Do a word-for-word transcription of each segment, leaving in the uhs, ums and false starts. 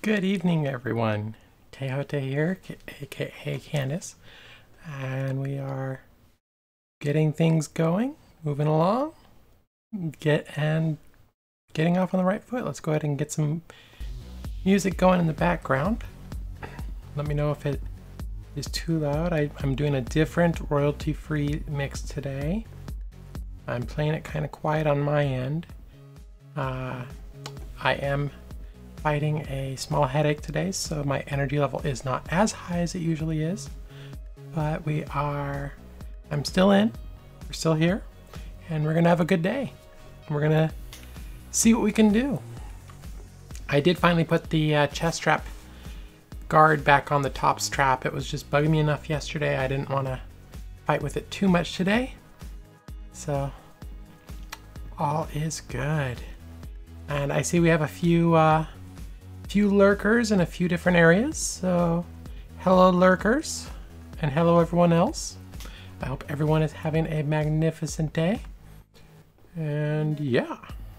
Good evening, everyone. Tejote here, aka Candace, and we are getting things going, moving along, get and getting off on the right foot. Let's go ahead and get some music going in the background. Let me know if it is too loud. I, I'm doing a different royalty-free mix today. I'm playing it kind of quiet on my end. Uh, I am fighting a small headache today, so my energy level is not as high as it usually is, but we are, I'm still in, we're still here, and we're gonna have a good day. We're gonna see what we can do. I did finally put the uh, chest strap guard back on the top strap. It was just bugging me enough yesterday. I didn't want to fight with it too much today, so all is good. And I see we have a few uh, few lurkers in a few different areas, so hello lurkers, and hello everyone else. I hope everyone is having a magnificent day. And yeah,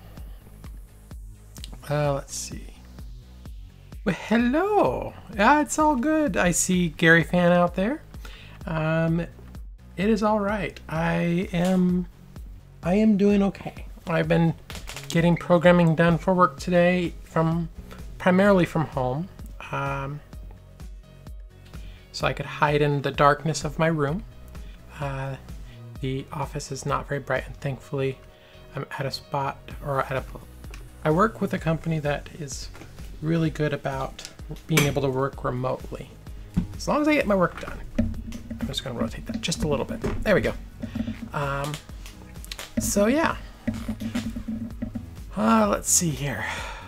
uh, let's see. Well, hello. Yeah, it's all good. I see Gary Fan out there. Um, it is all right. I am, I am doing okay. I've been getting programming done for work today from primarily from home, um, so I could hide in the darkness of my room. Uh, the office is not very bright, and thankfully I'm at a spot, or at a, I work with a company that is really good about being able to work remotely, as long as I get my work done. I'm just gonna rotate that just a little bit. There we go. Um, so yeah, uh, let's see here.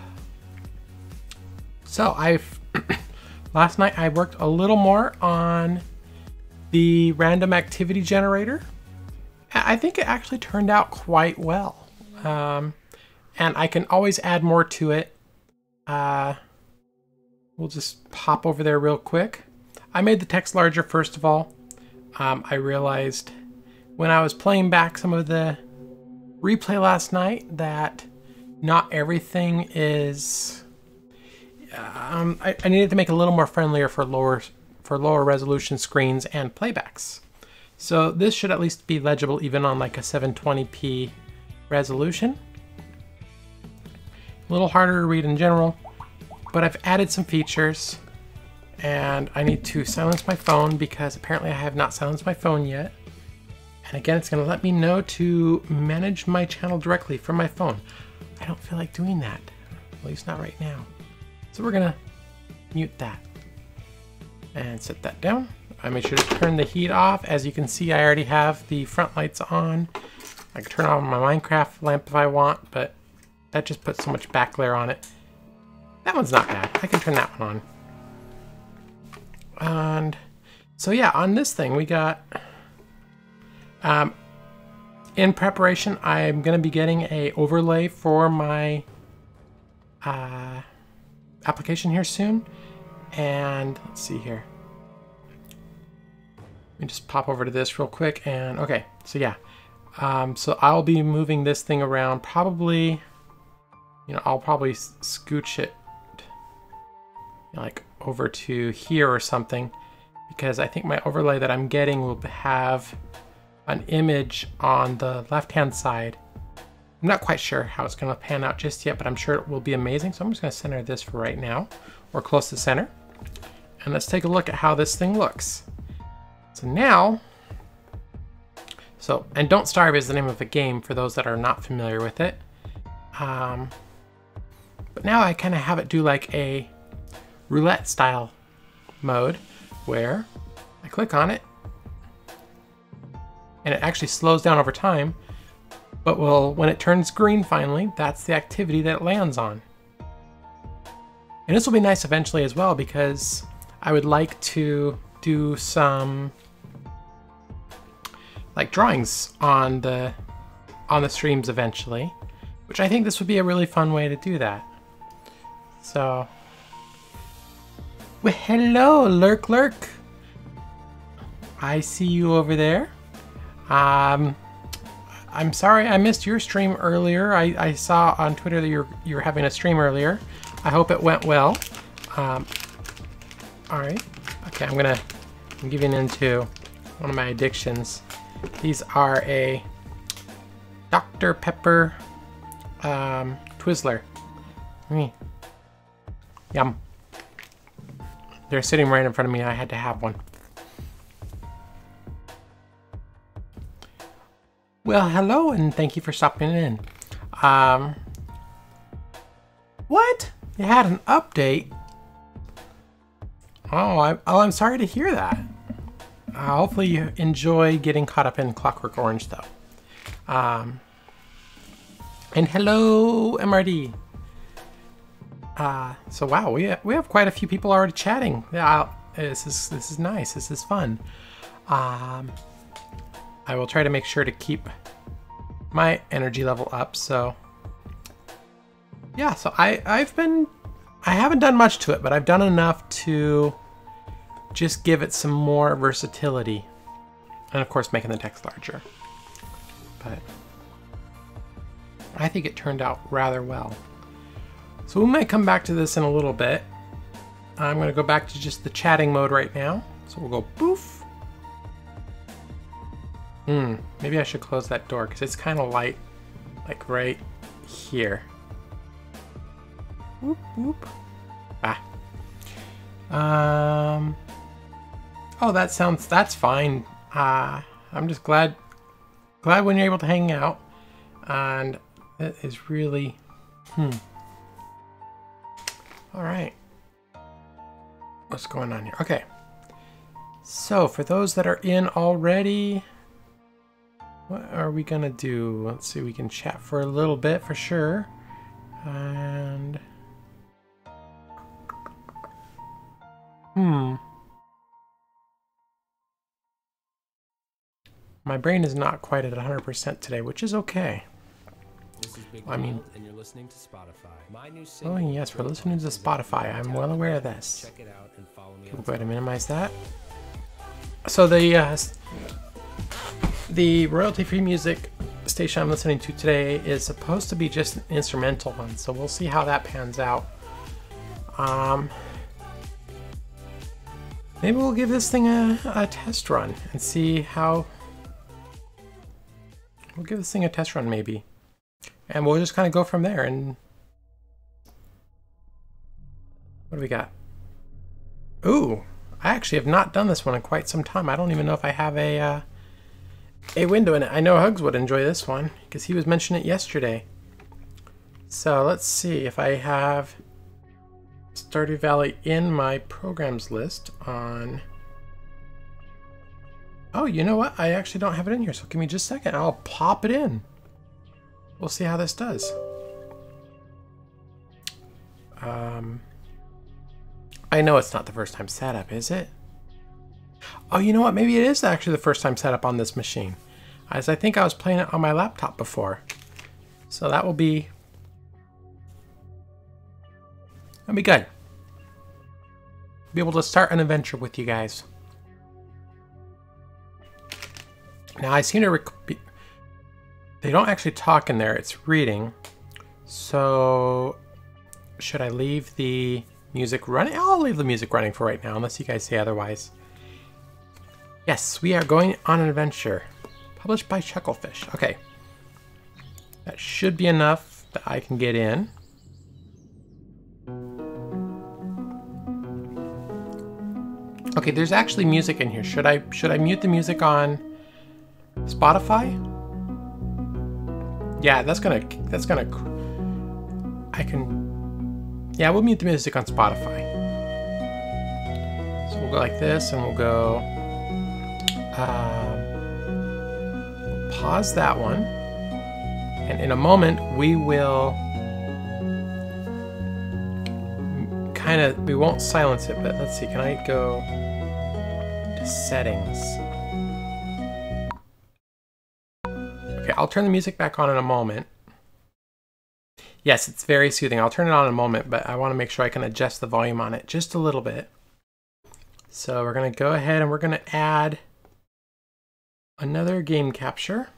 So I've, last night I worked a little more on the random activity generator. I think it actually turned out quite well. Um, and I can always add more to it. Uh, we'll just pop over there real quick. I made the text larger first of all. Um, I realized when I was playing back some of the replay last night that not everything is... Um, I, I needed to make it a little more friendlier for lower for lower resolution screens and playbacks. So this should at least be legible even on like a seven twenty p resolution. A little harder to read in general, but I've added some features, and I need to silence my phone because apparently I have not silenced my phone yet. And again, it's going to let me know to manage my channel directly from my phone. I don't feel like doing that, at least not right now. So we're gonna mute that and set that down. I made sure to turn the heat off. As you can see, I already have the front lights on. I can turn on my Minecraft lamp if I want, but that just puts so much back glare on it. That one's not bad. I can turn that one on. And so yeah, on this thing we got, um, in preparation, I'm gonna be getting a overlay for my uh, application here soon. And let's see here. Let me just pop over to this real quick. And okay, so yeah. Um, so I'll be moving this thing around probably, you know, I'll probably scooch it you know, like over to here or something, because I think my overlay that I'm getting will have an image on the left-hand side. I'm not quite sure how it's going to pan out just yet, but I'm sure it will be amazing. So I'm just going to center this for right now, or close to center. And let's take a look at how this thing looks. So now, so, and Don't Starve is the name of a game for those that are not familiar with it. Um, but now I kind of have it do like a roulette style mode where I click on it and it actually slows down over time. But well, when it turns green finally, that's the activity that it lands on. And this will be nice eventually as well, because I would like to do some like drawings on the on the streams eventually, which I think this would be a really fun way to do that. So, well, hello, Lurk Lurk. I see you over there. Um. I'm sorry I missed your stream earlier. I, I saw on Twitter that you're, you're having a stream earlier. I hope it went well. Um, all right. Okay, I'm gonna I'm giving into one of my addictions. These are a Doctor Pepper um, Twizzler. Mm. Yum. They're sitting right in front of me. I had to have one. Well, hello, and thank you for stopping in. Um, what? You had an update? Oh, I, oh, I'm sorry to hear that. Uh, hopefully you enjoy getting caught up in Clockwork Orange, though. Um, and hello, M R D. Uh, so wow, we have, we have quite a few people already chatting. Yeah, this is this is nice. This is fun. Um, I will try to make sure to keep my energy level up. So yeah, so I I've been I haven't done much to it, but I've done enough to just give it some more versatility, and of course making the text larger. But I think it turned out rather well. So we might come back to this in a little bit. I'm going to go back to just the chatting mode right now. So we'll go poof. Hmm, maybe I should close that door because it's kind of light, like right here. Whoop, whoop. Ah. Um. Oh, that sounds, that's fine. Uh, I'm just glad, glad when you're able to hang out. And it is really, hmm. All right. What's going on here? Okay. So for those that are in already, what are we gonna do? Let's see, we can chat for a little bit for sure. And hmm. My brain is not quite at one hundred percent today, which is okay. This is Big I mean, and you're listening to Spotify. My new oh yes, we're listening to Spotify. I'm well aware of this. Check it out and follow me. We'll go ahead and minimize that. So the uh, the royalty-free music station I'm listening to today is supposed to be just an instrumental one, so we'll see how that pans out. Um, maybe we'll give this thing a, a test run and see how. We'll give this thing a test run maybe. And we'll just kind of go from there. And what do we got? Ooh, I actually have not done this one in quite some time. I don't even know if I have a uh, a window in it. I know Hugs would enjoy this one because he was mentioning it yesterday. So let's see if I have Stardew Valley in my programs list on. Oh, you know what? I actually don't have it in here. So give me just a second. I'll pop it in. We'll see how this does. Um, I know it's not the first time setup, is it? Oh, you know what? Maybe it is actually the first time setup on this machine, as I think I was playing it on my laptop before. So that will be that'll be good. Be able to start an adventure with you guys. Now I seem to rec they don't actually talk in there, it's reading. So should I leave the music running? I'll leave the music running for right now, unless you guys say otherwise. Yes, we are going on an adventure. Published by Chucklefish. Okay. That should be enough that I can get in. Okay, there's actually music in here. Should I should I mute the music on Spotify? Yeah, that's gonna, that's gonna, I can, yeah, we'll mute the music on Spotify. So we'll go like this and we'll go, um, pause that one. And in a moment, we will kind of, we won't silence it, but let's see, can I go to settings? Okay, I'll turn the music back on in a moment. Yes, it's very soothing. I'll turn it on in a moment, but I want to make sure I can adjust the volume on it just a little bit. So we're going to go ahead and we're going to add another game capture.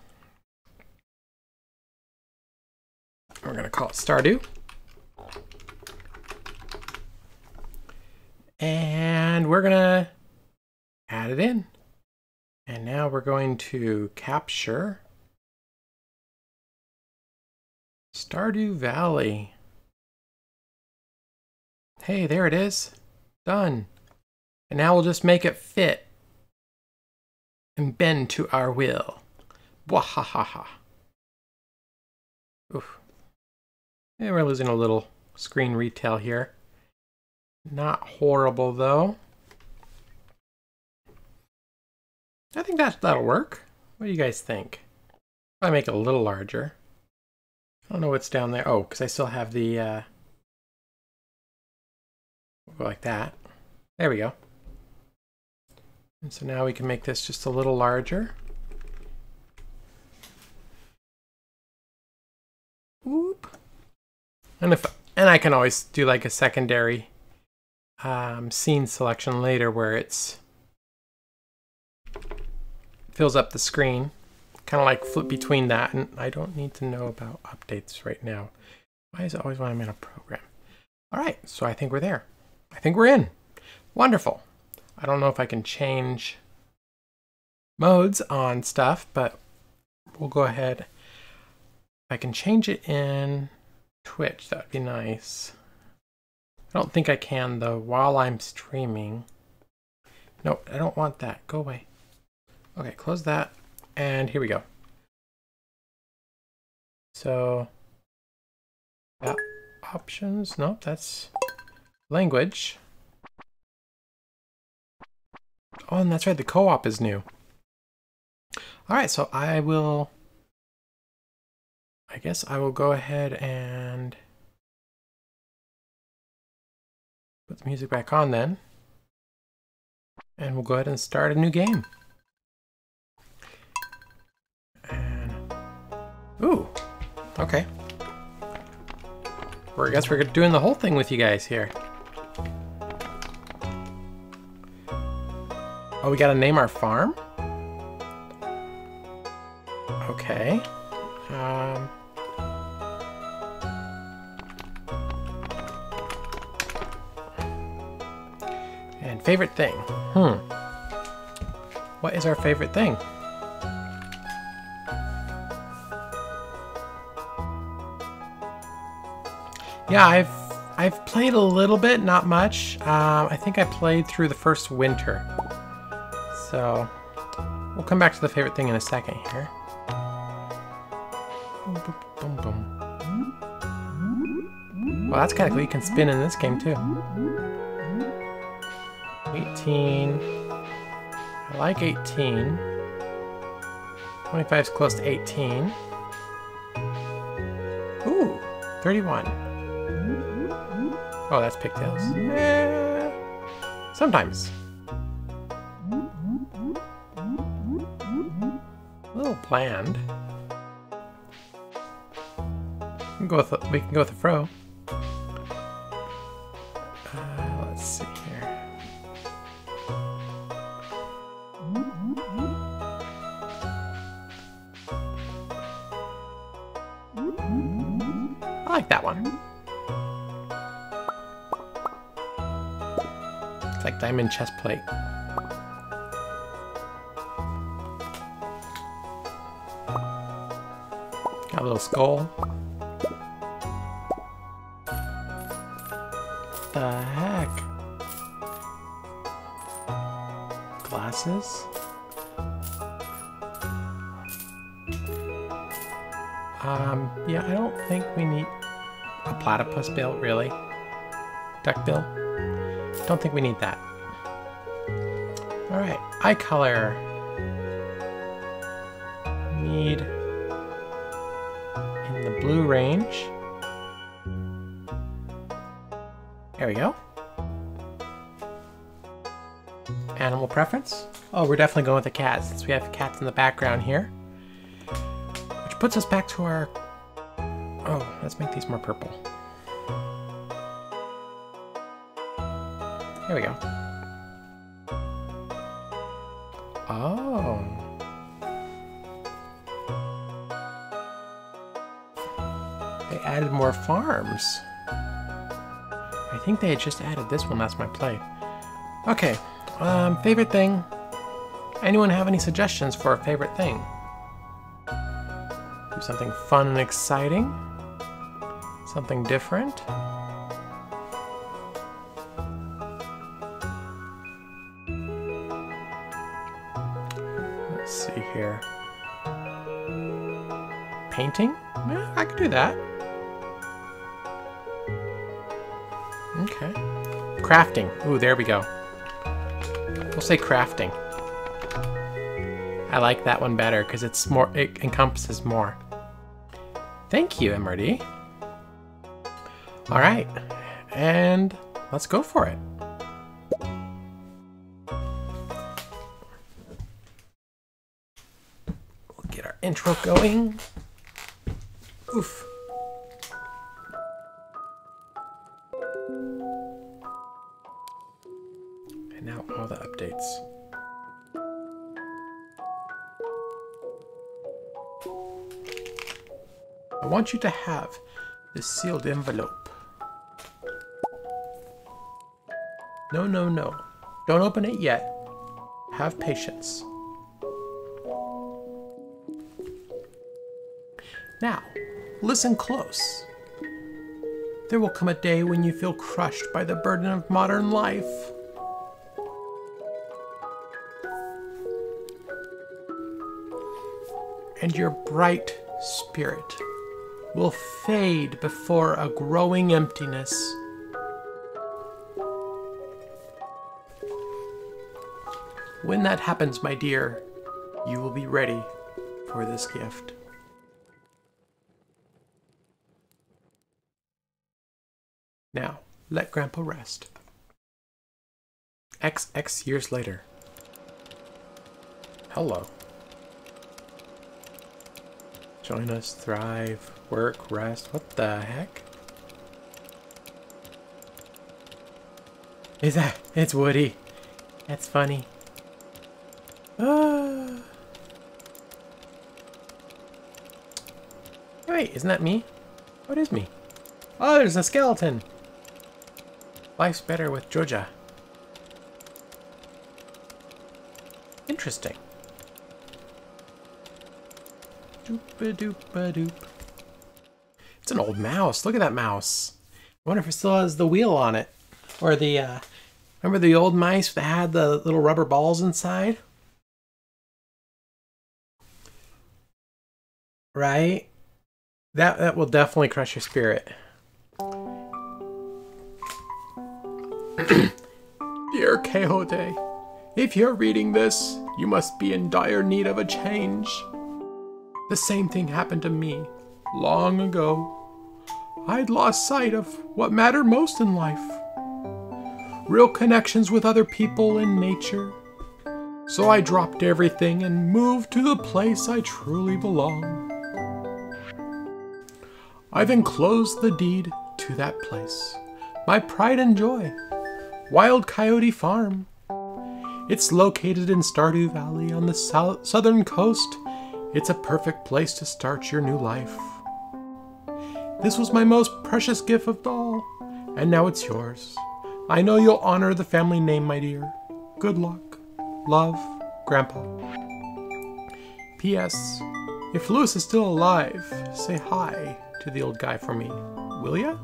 We're going to call it Stardew. And we're gonna add it in. And now we're going to capture Stardew Valley. Hey, there it is. Done. And now we'll just make it fit and bend to our will. Wahahaha. Oof. Yeah, we're losing a little screen retail here. Not horrible though. I think that, that'll work. What do you guys think? I'll make it a little larger. I don't know what's down there. Oh, because I still have the, uh, like that. There we go. And so now we can make this just a little larger. Whoop. And if and I can always do like a secondary um, scene selection later where it's fills up the screen, kind of like flip between that. And I don't need to know about updates right now. Why is it always when I'm in a program? All right, so I think we're there. I think we're in. Wonderful. I don't know if I can change modes on stuff, but we'll go ahead. If I can change it in Twitch, that'd be nice. I don't think I can though while I'm streaming. No, I don't want that. Go away. Okay, close that. And here we go. So, that options. Nope, that's language. Oh, and that's right, the co-op is new. All right, so I will, I guess I will go ahead and put the music back on then. And we'll go ahead and start a new game. And, ooh, okay. Well, I guess we're doing the whole thing with you guys here. Oh, we gotta name our farm? Okay. Um, and favorite thing. Hmm. What is our favorite thing? Yeah, I've I've played a little bit, not much. Um, I think I played through the first winter. So, we'll come back to the favorite thing in a second here. Boom, boom. Well, that's kind of cool. You can spin in this game too. eighteen. I like eighteen. twenty-five is close to eighteen. Ooh, thirty-one. Oh, that's pigtails. Eh, sometimes. A little bland. We can go with a, we can go with a fro. Uh, let's see here. I like that one. It's like diamond chest plate. Got a little skull. The heck? Glasses? Um, yeah, I don't think we need a platypus bill, really. Duck bill? Don't think we need that. Alright, eye color. Need in the blue range. There we go. Animal preference. Oh, we're definitely going with the cat since we have cats in the background here. Which puts us back to our... Oh, let's make these more purple. There we go. Oh. They added more farms. I think they had just added this one last time I played. Okay, um, favorite thing. Anyone have any suggestions for a favorite thing? Do something fun and exciting? Something different? Let's see here. Painting? Yeah, I could do that. Okay. Crafting. Ooh, there we go. We'll say crafting. I like that one better because it's more, it encompasses more. Thank you, M R D. All right, and let's go for it. We'll get our intro going. Oof. And now all the updates. I want you to have this sealed envelope. No, no, no. Don't open it yet. Have patience. Now, listen close. There will come a day when you feel crushed by the burden of modern life. And your bright spirit will fade before a growing emptiness. When that happens, my dear, you will be ready for this gift. Now, let Grandpa rest. X X years later. Hello. Join us, thrive, work, rest. What the heck? Is that? It's Woody. That's funny. Ah. Wait, isn't that me? What is me? Oh, there's a skeleton. Life's better with Joja. Interesting. Doop-a-doop-a-doop. It's an old mouse. Look at that mouse. I wonder if it still has the wheel on it. Or the, uh, remember the old mice that had the little rubber balls inside? Right? That, that will definitely crush your spirit. Dear Quixote, if you're reading this, you must be in dire need of a change. The same thing happened to me long ago. I'd lost sight of what mattered most in life. Real connections with other people and nature. So I dropped everything and moved to the place I truly belong. I've enclosed the deed to that place. My pride and joy. Wild Coyote Farm. It's located in Stardew Valley on the south southern coast. It's a perfect place to start your new life. This was my most precious gift of all, and now it's yours. I know you'll honor the family name, my dear. Good luck. Love, Grandpa. P S. If Lewis is still alive, say hi to the old guy for me, will ya?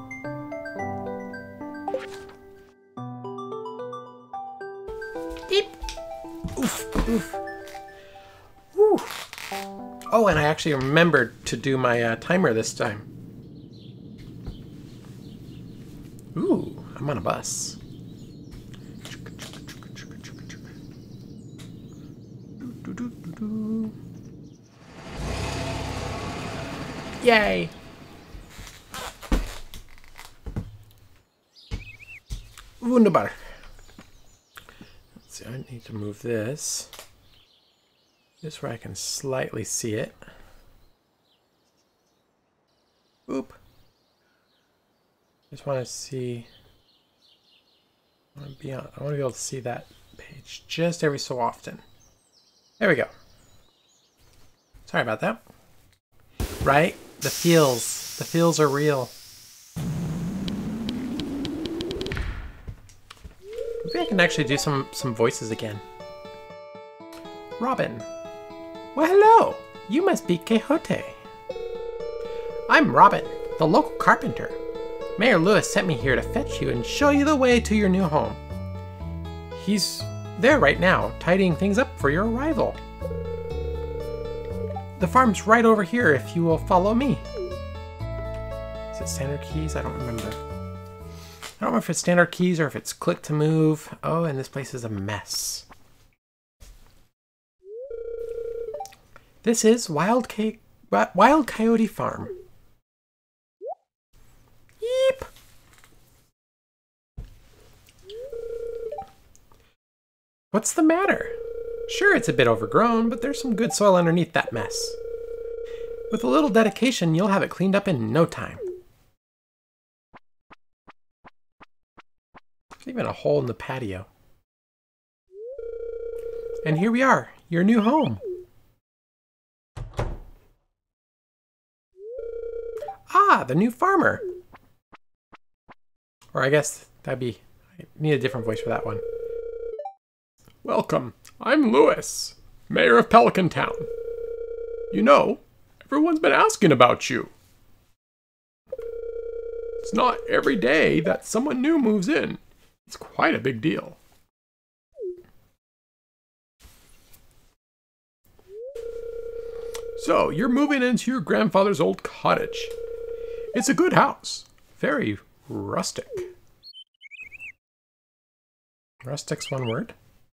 Beep. Oof, oof. Woo. Oh, and I actually remembered to do my uh, timer this time. Ooh, I'm on a bus. Yay! Wunderbar. Let's see, I need to move this. Just where I can slightly see it. Oop. Just want to see. I want to be on. I want to be able to see that page just every so often. There we go. Sorry about that. Right? The feels. The feels are real. Maybe I can actually do some, some voices again. Robin. Well, hello. You must be Quixote. I'm Robin, the local carpenter. Mayor Lewis sent me here to fetch you and show you the way to your new home. He's there right now, tidying things up for your arrival. The farm's right over here if you will follow me. Is it standard keys? I don't remember. I don't know if it's standard keys or if it's click to move. Oh, and this place is a mess. This is Wild, Ca- Wild Coyote Farm. Yeep. What's the matter? Sure, it's a bit overgrown, but there's some good soil underneath that mess. With a little dedication, you'll have it cleaned up in no time. There's even a hole in the patio. And here we are, your new home. Ah, the new farmer. Or I guess that'd be, I need a different voice for that one. Welcome, I'm Lewis, Mayor of Pelican Town. You know, everyone's been asking about you. It's not every day that someone new moves in. It's quite a big deal. So, you're moving into your grandfather's old cottage. It's a good house. Very rustic. Rustic's one word?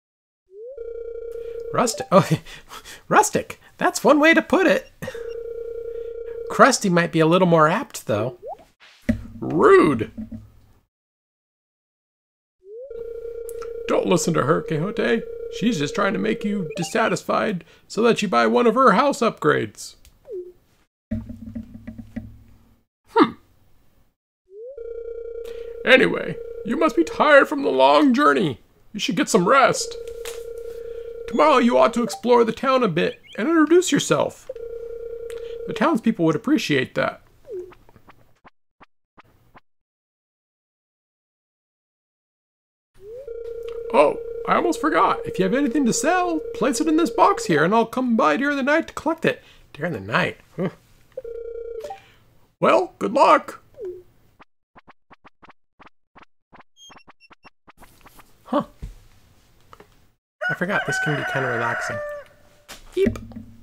Rustic. Oh, rustic. That's one way to put it. Crusty might be a little more apt, though. Rude. Don't listen to her, Quixote. She's just trying to make you dissatisfied so that you buy one of her house upgrades. Hmm. Anyway, you must be tired from the long journey. You should get some rest. Tomorrow you ought to explore the town a bit and introduce yourself. The townspeople would appreciate that. Oh, I almost forgot. If you have anything to sell, place it in this box here and I'll come by during the night to collect it. During the night. Ooh. Well, good luck. Huh. I forgot this can be kind of relaxing. Beep.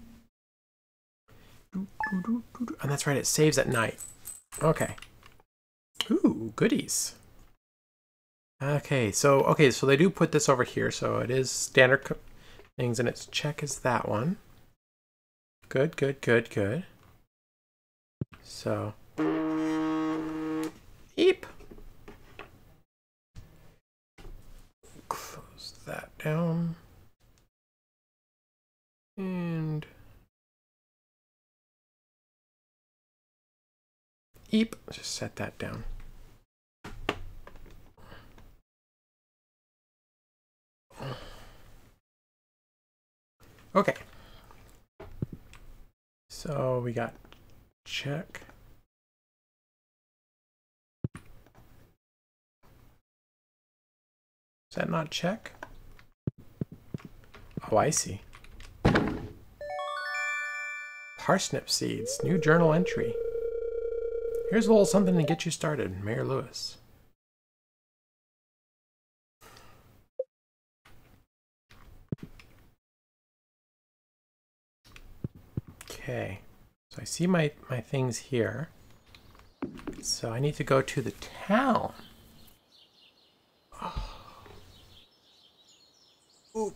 And that's right, it saves at night. Okay. Ooh, goodies. Okay, so okay, so they do put this over here, so it is standard things, and its check is that one. Good, good, good, good. So, eep. Close that down. And eep. Just set that down. Okay. So we got check. Is that not check? Oh, I see. Parsnip seeds, new journal entry. Here's a little something to get you started, Mayor Lewis. Okay, so I see my, my things here. So I need to go to the town. Oh. Oop.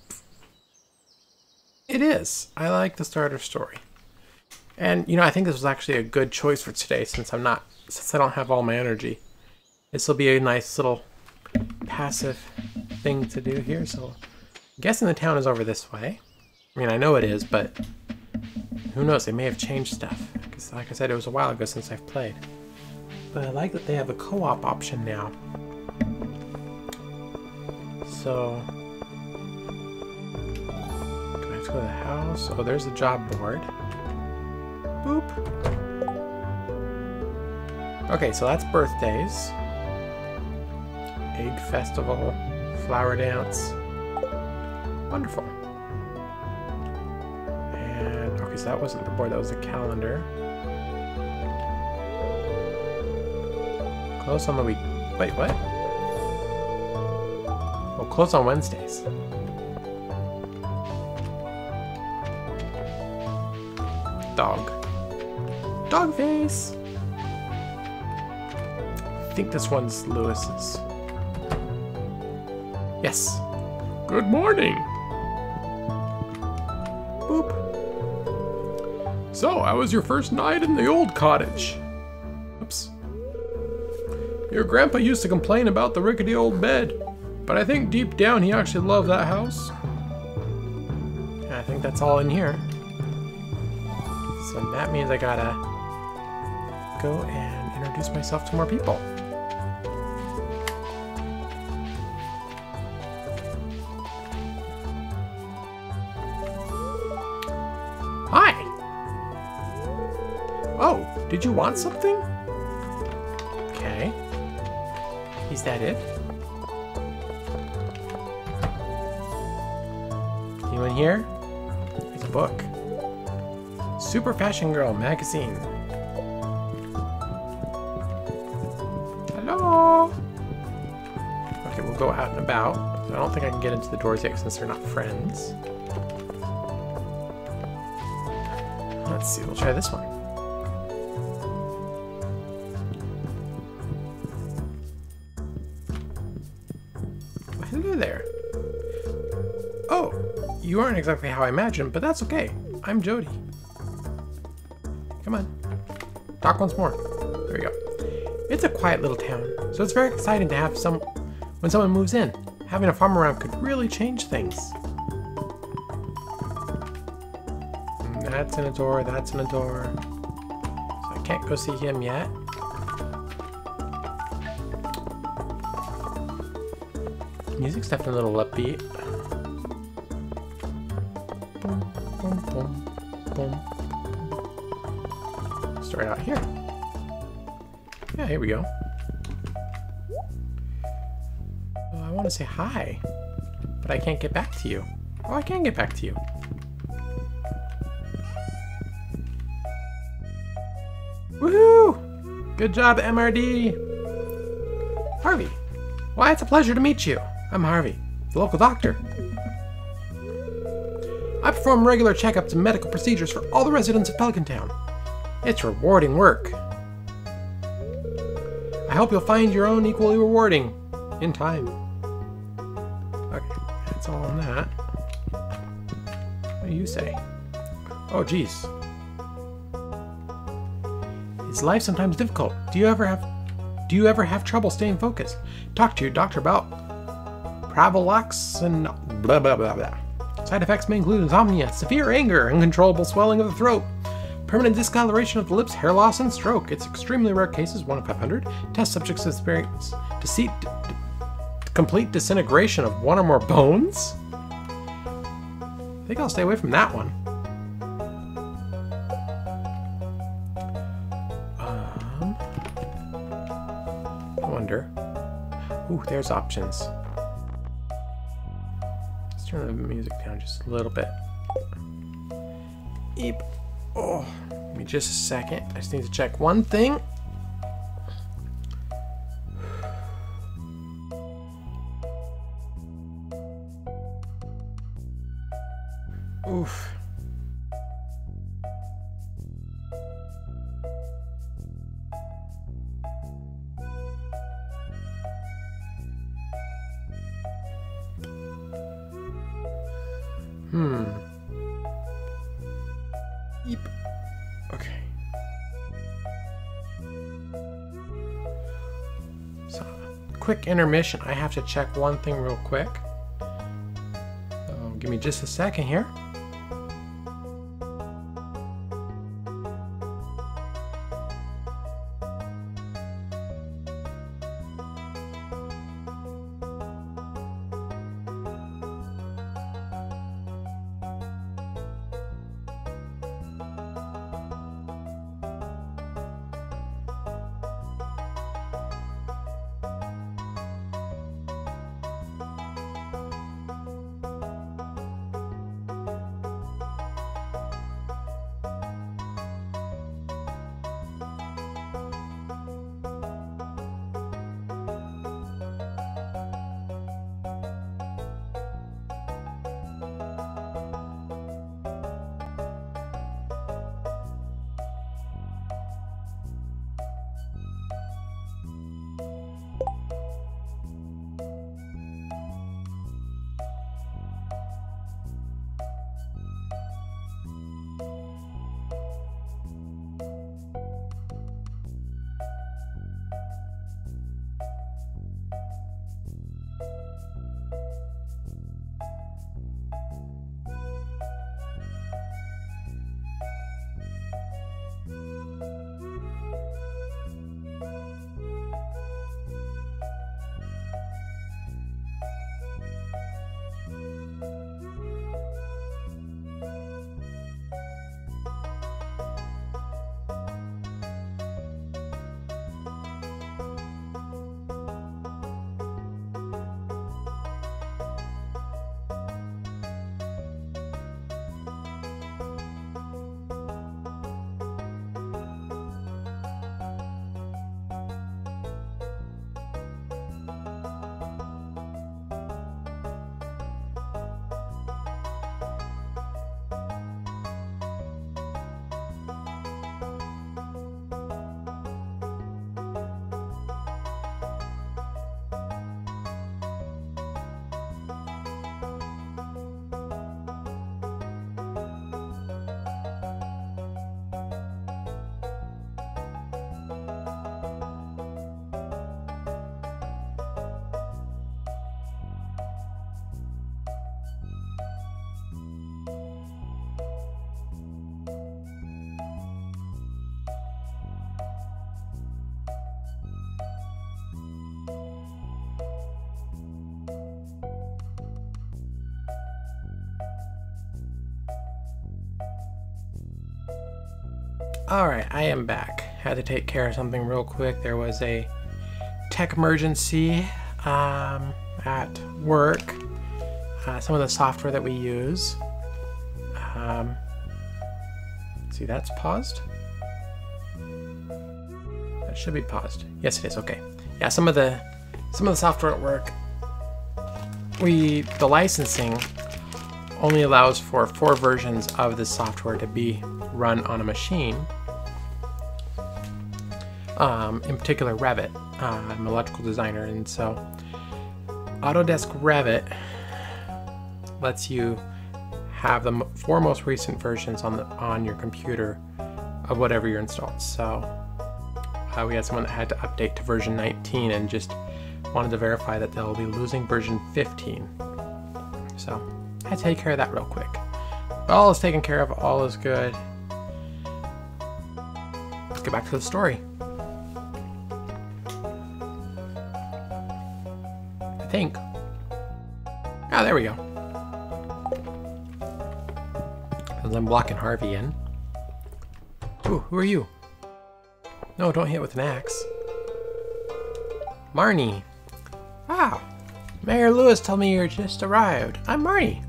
It is. I like the starter story. And, you know, I think this was actually a good choice for today since I'm not, since I don't have all my energy. This will be a nice little passive thing to do here. So I'm guessing the town is over this way. I mean, I know it is, but who knows? They may have changed stuff. Because like I said, it was a while ago since I've played. But I like that they have a co-op option now. So do I have to go to the house? Oh, there's the job board. Boop. Okay, so that's birthdays. Egg festival, flower dance. Wonderful. And, okay, so that wasn't the board, that was the calendar. Close on the week. Wait, what? Oh, close on Wednesdays. Dog. Dog face! I think this one's Lewis's. Yes. Good morning. Boop. So, how was your first night in the old cottage? Oops. Your grandpa used to complain about the rickety old bed, but I think deep down he actually loved that house. I think that's all in here. So that means I gotta go and introduce myself to more people. Hi! Oh, did you want something? Okay. Is that it? Anyone here? There's a book. Super Fashion Girl magazine. Hello? Okay, we'll go out and about. I don't think I can get into the doors yet since they're not friends. Let's see, we'll try this one. Well, hello there. Oh, you aren't exactly how I imagined, but that's okay. I'm Jody. Come on. Talk once more. There we go. It's a quiet little town, so it's very exciting to have some when someone moves in. Having a farm around could really change things. And that's in a door, that's in a door. So I can't go see him yet. Music's definitely a little upbeat. Boom, boom, boom, boom. Start out here. Yeah, here we go. Oh, I want to say hi, but I can't get back to you. Oh, I can get back to you. Woohoo! Good job, M R D. Harvey. Why, it's a pleasure to meet you. I'm Harvey, the local doctor. I perform regular checkups and medical procedures for all the residents of Pelican Town. It's rewarding work. I hope you'll find your own equally rewarding in time. Okay, that's all on that. What do you say? Oh, geez. Is life sometimes difficult? Do you ever have do you ever have trouble staying focused? Talk to your doctor about Pravalox and blah blah blah blah. Side effects may include insomnia, severe anger, uncontrollable swelling of the throat, permanent discoloration of the lips, hair loss, and stroke. It's extremely rare cases, one in five hundred. Test subjects experience deceit, d- d- complete disintegration of one or more bones. I think I'll stay away from that one. Um, I wonder. Ooh, there's options. Let's turn the music down just a little bit. Eep. Oh, give me just a second. I just need to check one thing. Oof. Hmm. Eep. Okay. So, quick intermission. I have to check one thing real quick. So, give me just a second here. Alright, I am back. Had to take care of something real quick. There was a tech emergency um, at work. Uh, some of the software that we use. Um, see, that's paused. That should be paused. Yes, it is. Okay. Yeah, some of the some of the software at work, we the licensing only allows for four versions of the software to be run on a machine. Um, in particular, Revit. Uh, I'm an electrical designer, and so Autodesk Revit lets you have the four most recent versions on the on your computer of whatever you're installed. So uh, we had someone that had to update to version nineteen and just wanted to verify that they'll be losing version fifteen. So I had to take care of that real quick. But all is taken care of. All is good. Let's get back to the story. I think. Ah, there we go. As I'm blocking Harvey in. Ooh, who are you? No, don't hit with an axe. Marnie. Wow. Mayor Lewis told me you just arrived. I'm Marnie.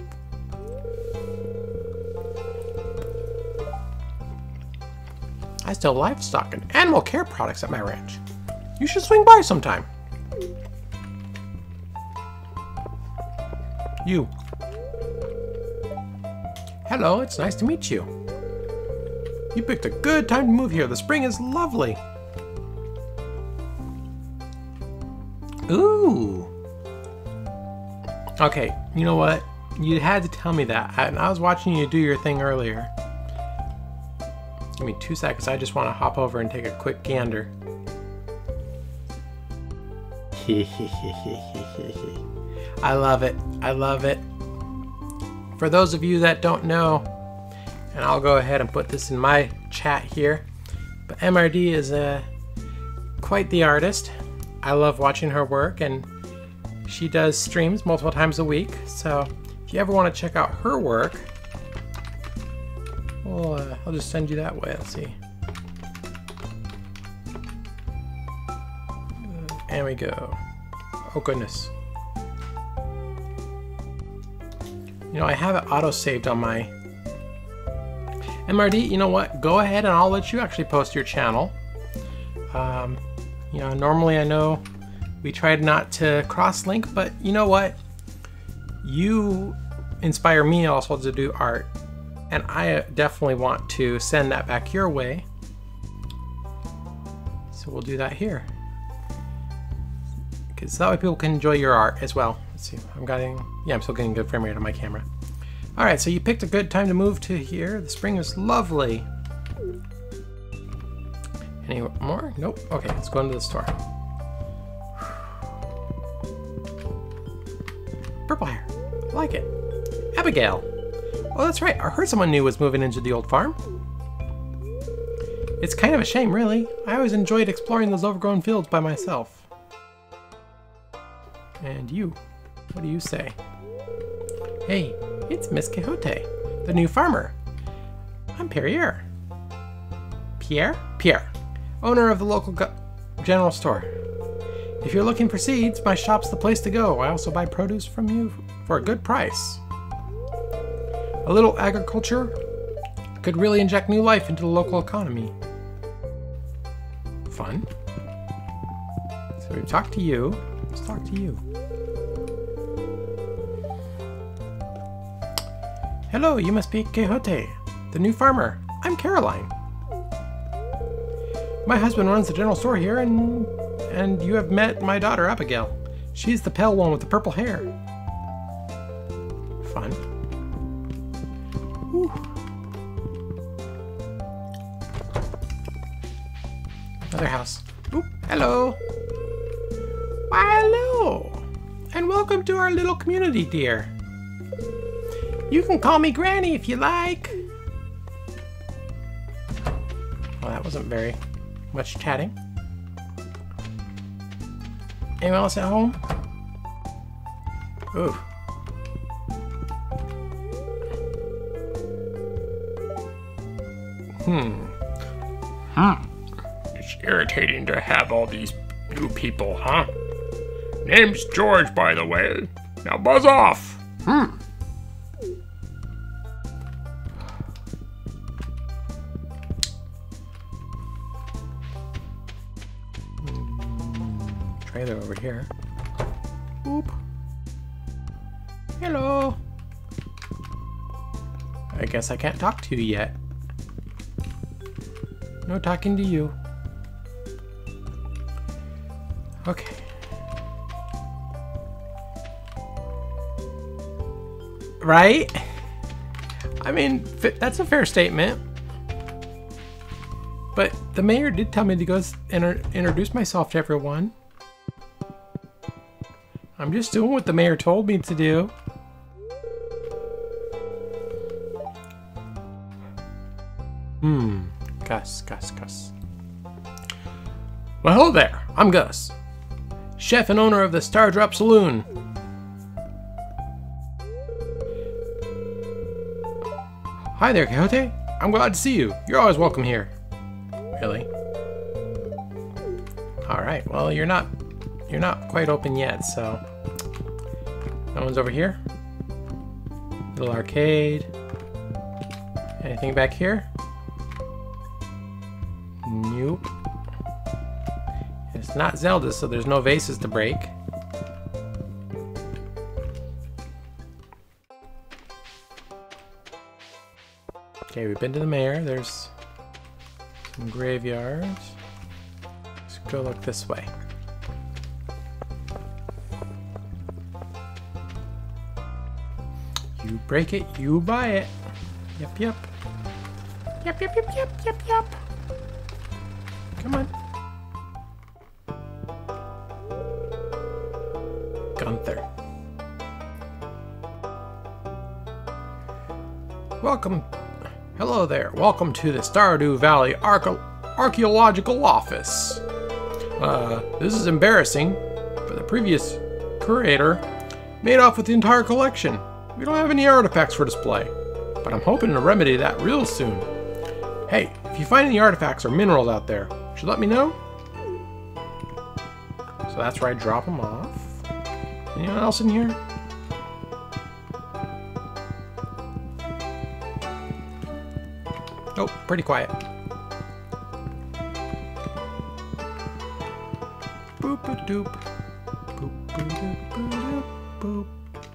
I sell livestock and animal care products at my ranch. You should swing by sometime. You. Hello, it's nice to meet you. You picked a good time to move here. The spring is lovely. Ooh. Okay, you know what? You had to tell me that. I, I was watching you do your thing earlier. Give me two seconds. I just want to hop over and take a quick gander. I love it. I love it. For those of you that don't know, and I'll go ahead and put this in my chat here, but M R D is a, quite the artist. I love watching her work, and she does streams multiple times a week. So if you ever want to check out her work, well, uh, I'll just send you that way. Let's see. And we go. Oh goodness. You know, I have it auto-saved on my M R D. You know what? Go ahead and I'll let you actually post your channel. Um, you know, normally I know we tried not to cross-link, but you know what? You inspire me also to do art, and I definitely want to send that back your way. So we'll do that here. Because that way people can enjoy your art as well. Let's see, I'm getting, yeah, I'm still getting good frame rate on my camera. All right, so you picked a good time to move to here. The spring is lovely. Any more? Nope. Okay, let's go into the store. Purple hair, I like it. Abigail. Oh, that's right. I heard someone new was moving into the old farm. It's kind of a shame, really. I always enjoyed exploring those overgrown fields by myself. And you, what do you say? Hey, it's Miss Quixote, the new farmer. I'm Pierre. Pierre? Pierre, owner of the local general store. If you're looking for seeds, my shop's the place to go. I also buy produce from you for a good price. A little agriculture could really inject new life into the local economy. Fun. So we've talked to you. Let's talk to you. Hello, you must be Quixote, the new farmer. I'm Caroline. My husband runs the general store here, and and you have met my daughter Abigail. She's the pale one with the purple hair. Fun. Whew. Another house. Oop, hello. Why, hello. And welcome to our little community, dear. You can call me Granny if you like. Well, that wasn't very much chatting. Anyone else at home? Ooh. Hmm. Hmm. It's irritating to have all these new people, huh? Name's George, by the way. Now buzz off. Hmm. Trailer over here. Oop. Hello. I guess I can't talk to you yet. No talking to you. Okay. Right? I mean, that's a fair statement. But the mayor did tell me to go inter introduce myself to everyone. I'm just doing what the mayor told me to do. Hmm. Gus, Gus, Gus. Well, hello there. I'm Gus, chef and owner of the Star Drop Saloon. Hi there, Quixote. I'm glad to see you. You're always welcome here. Really? All right. Well, you're not you're not quite open yet, so no one's over here. Little arcade. Anything back here? Nope. It's not Zelda, so there's no vases to break. Okay, we've been to the mayor. There's some graveyards. Let's go look this way. You break it, you buy it. Yep, yep. Yep, yep, yep, yep, yep, yep. Come on. Gunther. Welcome. Hello there. Welcome to the Stardew Valley Arche Archaeological Office. Uh, this is embarrassing, but the previous curator made off with the entire collection. We don't have any artifacts for display, but I'm hoping to remedy that real soon. Hey, if you find any artifacts or minerals out there, should you let me know? So that's where I drop them off. Anyone else in here? Oh, pretty quiet. Boop a doop. Boop a doop boop boop.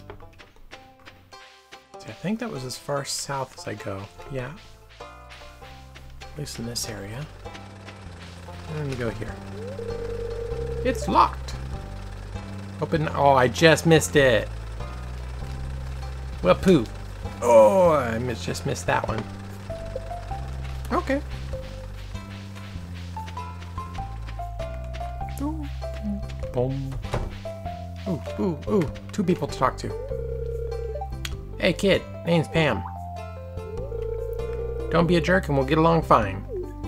See, I think that was as far south as I go. Yeah. At least in this area. Let me go here. It's locked. Open. Oh, I just missed it. Well, poo. Oh, I miss, just missed that one. Okay. Ooh, boom. Ooh, ooh, ooh. Two people to talk to. Hey, kid. Name's Pam. Don't be a jerk and we'll get along fine.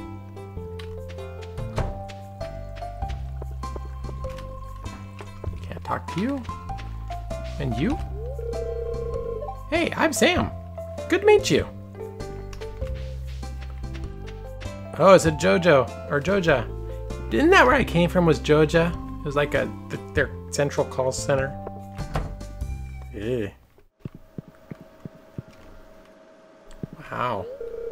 Can't talk to you. And you? Hey, I'm Sam. Good to meet you. Oh, it's a Jojo, or Joja. Isn't that where I came from was Joja? It was like a th their central call center. Ew. Wow.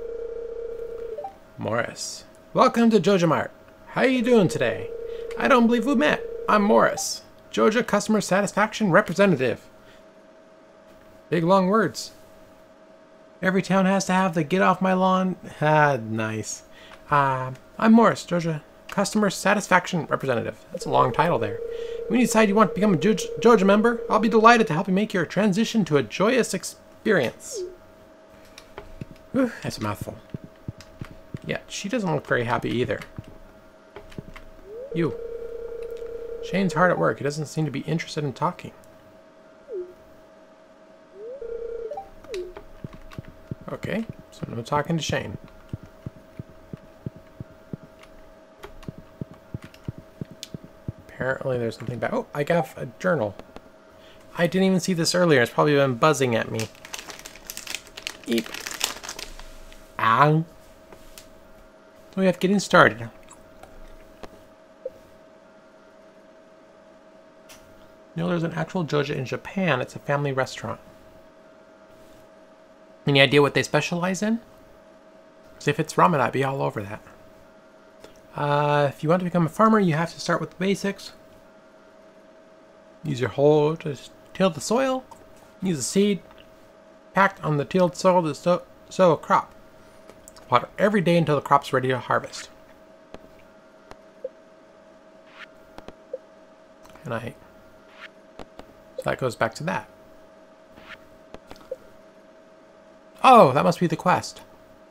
Morris. Welcome to Joja Mart. How you doing today? I don't believe we met. I'm Morris, Joja Customer Satisfaction Representative. Big long words. Every town has to have the get off my lawn. Ah, nice. Uh, I'm Morris, Joja Customer Satisfaction Representative. That's a long title there. When you decide you want to become a Joja, Joja member, I'll be delighted to help you make your transition to a joyous experience. Whew, that's a mouthful. Yeah, she doesn't look very happy either. You. Shane's hard at work. He doesn't seem to be interested in talking. Okay, so no talking to Shane. Apparently there's something back. Oh, I got a journal. I didn't even see this earlier. It's probably been buzzing at me. Eep. Ow. we have getting started. You know, there's an actual Joja in Japan. It's a family restaurant. Any idea what they specialize in? Because if it's ramen, I'd be all over that. Uh, if you want to become a farmer, you have to start with the basics. Use your hoe to till the soil. Use a seed packed on the tilled soil to sow, sow a crop. Water every day until the crop's ready to harvest. And I... So that goes back to that. Oh, that must be the quest.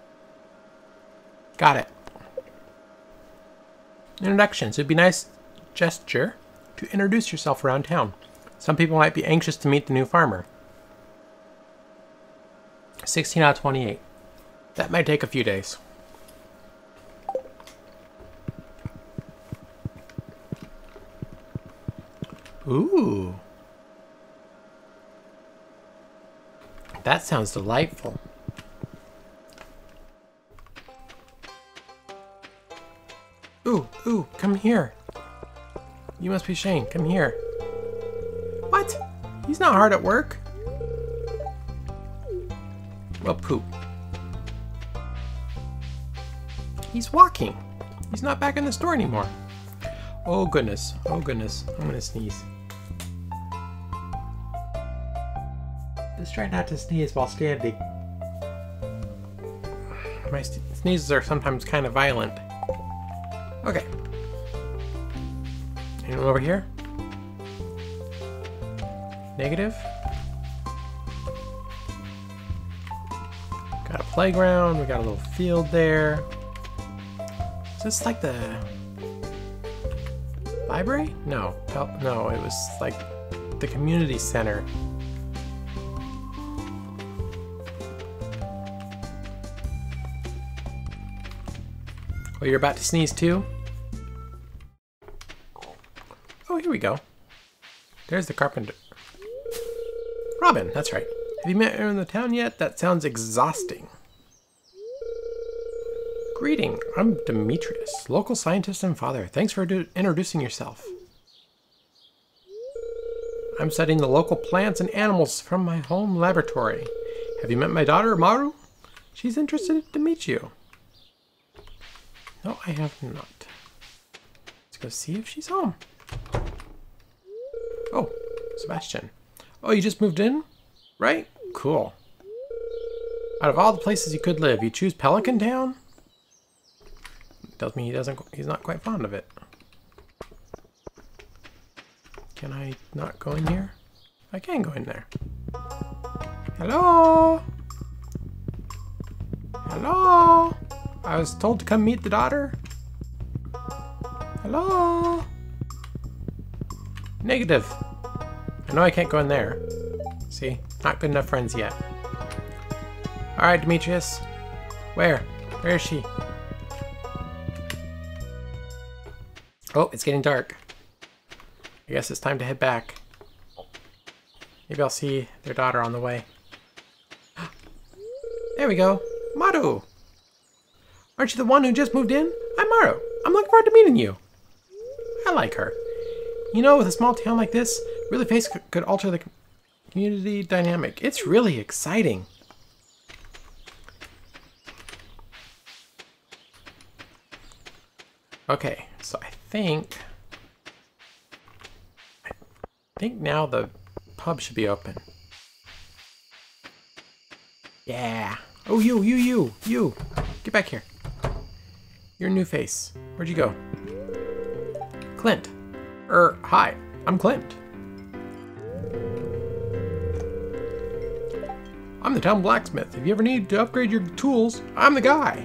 Got it. Introductions. It'd be a nice gesture to introduce yourself around town. Some people might be anxious to meet the new farmer. sixteen out of twenty-eight. That might take a few days. Ooh. That sounds delightful. Ooh, ooh, come here. You must be Shane. Come here. What? He's not hard at work. Well, poop. He's walking. He's not back in the store anymore. Oh, goodness. Oh, goodness. I'm gonna sneeze. Just try not to sneeze while standing. My sneezes are sometimes kind of violent. Okay. Anyone over here? Negative. Got a playground. We got a little field there. Is this like the library? No. No, it was like the community center. Oh, you're about to sneeze too? Oh, here we go. There's the carpenter. Robin, that's right. Have you met her in the town yet? That sounds exhausting. Greeting, I'm Demetrius, local scientist and father. Thanks for introducing yourself. I'm studying the local plants and animals from my home laboratory. Have you met my daughter, Maru? She's interested to meet you. No, I have not. Let's go see if she's home. Oh, Sebastian. Oh, you just moved in? Right? Cool. Out of all the places you could live, you choose Pelican Town? Tells me he doesn't, he's not quite fond of it. Can I not go in here? I can go in there. Hello? Hello? I was told to come meet the daughter. Hello? Negative. I know I can't go in there. See? Not good enough friends yet. Alright, Demetrius. Where? Where is she? Oh, it's getting dark. I guess it's time to head back. Maybe I'll see their daughter on the way. There we go. Maru! Aren't you the one who just moved in? I'm Maru. I'm looking forward to meeting you. I like her. You know, with a small town like this, really face could alter the community dynamic. It's really exciting. Okay, so I think... I think now the pub should be open. Yeah. Oh, you, you, you, you. Get back here. Your new face. Where'd you go? Clint. Er, hi. I'm Clint. I'm the town blacksmith. If you ever need to upgrade your tools, I'm the guy.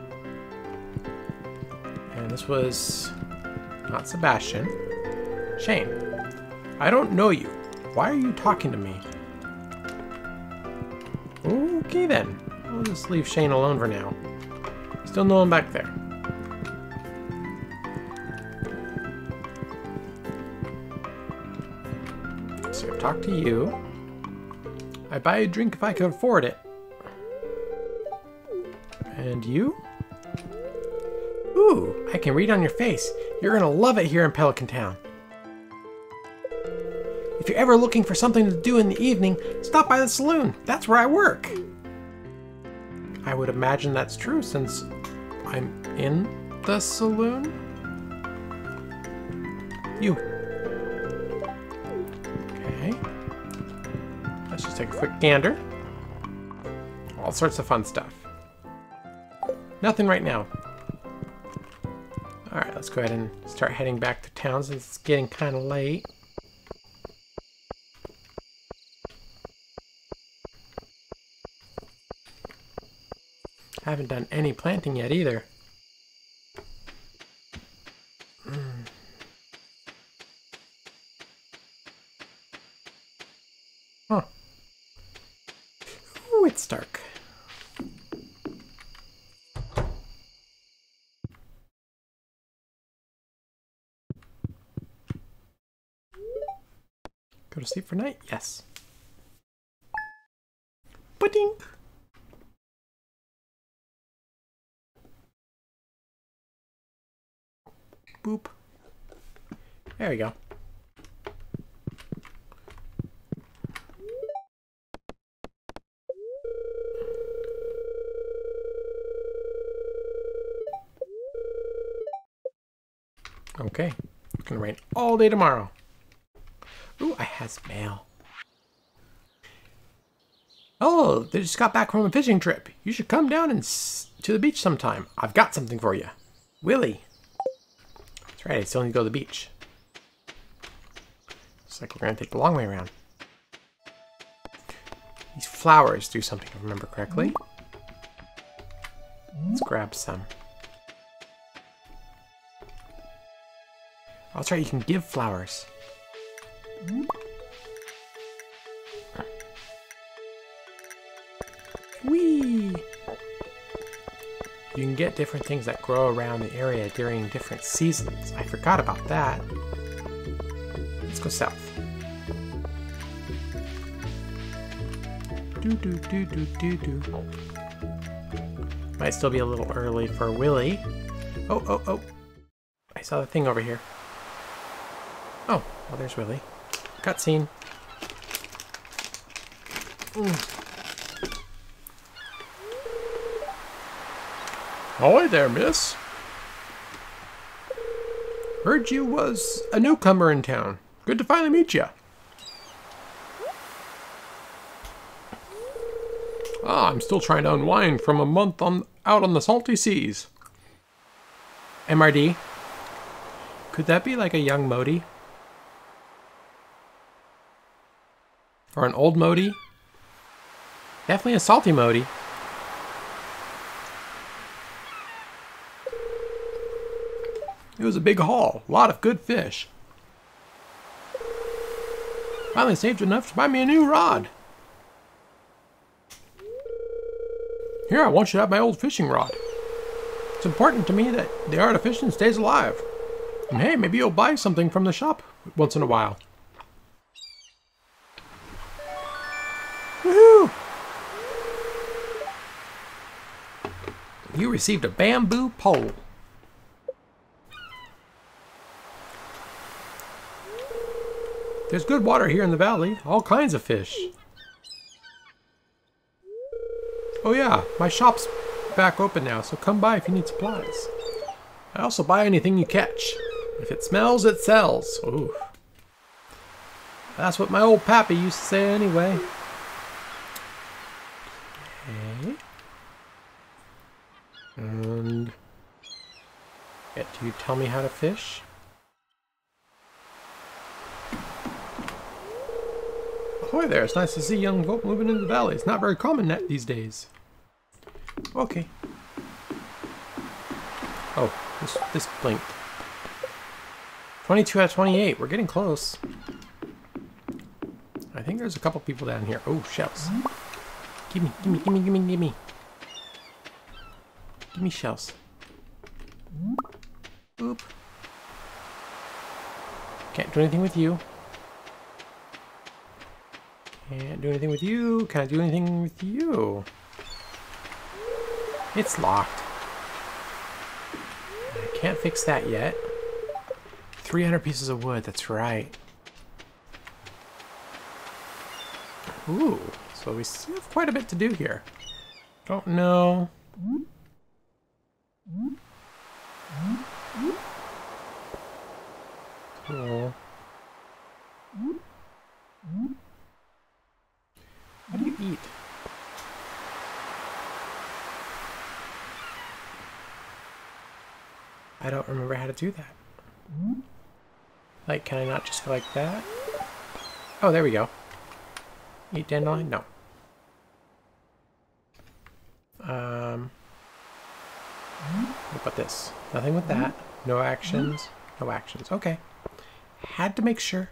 And this was not Sebastian. Shane. I don't know you. Why are you talking to me? Okay then. I'll just leave Shane alone for now. Still no one back there. So talk to you. I'd buy a drink if I could afford it. And you? Ooh, I can read on your face. You're gonna love it here in Pelican Town. If you're ever looking for something to do in the evening, stop by the saloon. That's where I work. I would imagine that's true since I'm in the saloon. You. Okay. Let's just take a quick gander. All sorts of fun stuff. Nothing right now. Alright, let's go ahead and start heading back to town since it's getting kind of late. Haven't done any planting yet either. Mm. Huh. Ooh, it's dark. Go to sleep for night? Yes. Pudding. Boop. There we go. Okay. It's gonna rain all day tomorrow. Ooh, I has mail. Oh, they just got back from a fishing trip. You should come down and s to the beach sometime. I've got something for you. Willie. That's right, I still need to go to the beach. Looks like we're gonna take the long way around. These flowers do something, if I remember correctly. Let's grab some. Oh, that's right, you can give flowers. Whee! You can get different things that grow around the area during different seasons. I forgot about that. Let's go south. Do do do do do do. Might still be a little early for Willie. Oh, oh, oh. I saw the thing over here. Oh, well, there's Willie. Cutscene. Mm. Ahoy there, miss. Heard you was a newcomer in town. Good to finally meet you. Ah, I'm still trying to unwind from a month on out on the salty seas. M R D. Could that be like a young Modi? Or an old Modi? Definitely a salty Modi. It was a big haul. A lot of good fish. Finally saved enough to buy me a new rod. Here, I want you to have my old fishing rod. It's important to me that the art of fishing stays alive. And hey, maybe you'll buy something from the shop once in a while. Woohoo! You received a bamboo pole. There's good water here in the valley, all kinds of fish. Oh yeah, my shop's back open now, so come by if you need supplies. I also buy anything you catch. If it smells, it sells. Ooh. That's what my old pappy used to say anyway. Okay. And get to tell me how to fish. Ahoy there, it's nice to see young folk moving into the valley. It's not very common that these days. Okay. Oh, this, this blinked. twenty-two out of twenty-eight, we're getting close. I think there's a couple people down here. Oh, shells. Gimme, gimme, gimme, gimme, gimme. Gimme shells. Boop. Can't do anything with you. Can't do anything with you. Can't do anything with you. It's locked. I can't fix that yet. three hundred pieces of wood, that's right. Ooh, so we still have quite a bit to do here. Don't know. Cool. How do you eat? I don't remember how to do that. Like, can I not just go like that? Oh, there we go. Eat dandelion? No. Um, what about this? Nothing with that. No actions. No actions. Okay. Had to make sure.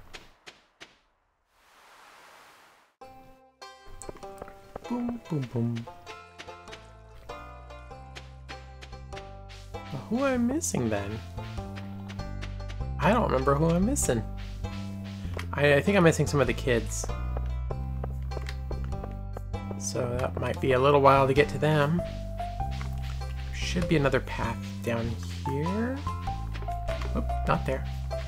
Boom, boom, boom. Well, who am I missing then? I don't remember who I'm missing. I, I think I'm missing some of the kids. So that might be a little while to get to them. Should be another path down here. Oh, not there.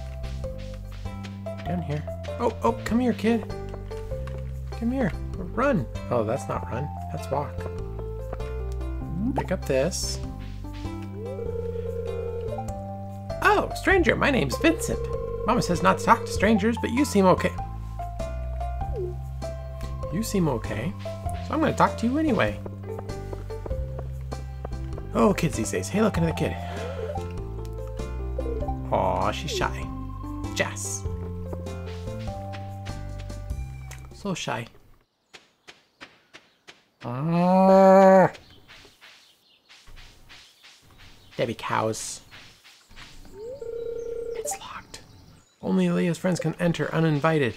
Down here. Oh, oh, come here, kid. Come here. Run. Oh, that's not run. That's walk. Pick up this. Oh, stranger, my name's Vincent. Mama says not to talk to strangers, but you seem okay. You seem okay. So I'm going to talk to you anyway. Oh, kids these days. Hey, look at the kid. Aw, she's shy. Jess. So shy. Ah. Debbie cows. It's locked. Only Leah's friends can enter uninvited.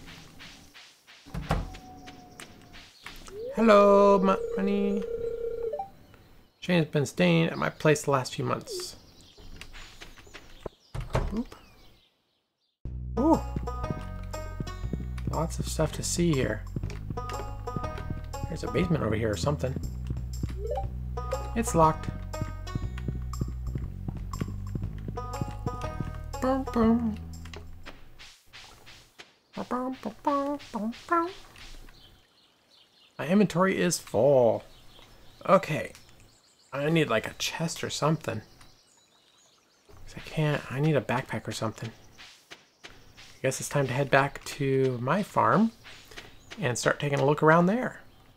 Hello, M money. Shane's been staying at my place the last few months. Oop. Ooh. Lots of stuff to see here. There's a basement over here or something. It's locked. Boom, boom. Boom, boom, boom, boom, boom. My inventory is full. Okay. I need like a chest or something. 'Cause I can't, I need a backpack or something. I guess it's time to head back to my farm and start taking a look around there.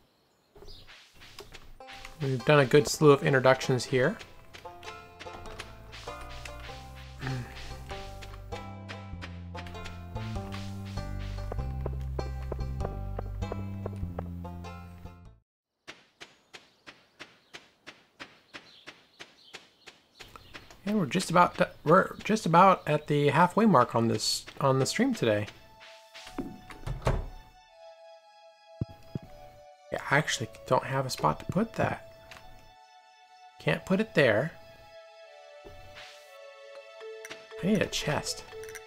We've done a good slew of introductions here. And we're just about to, we're just about at the halfway mark on this on the stream today. Yeah, I actually don't have a spot to put that. Can't put it there. I need a chest.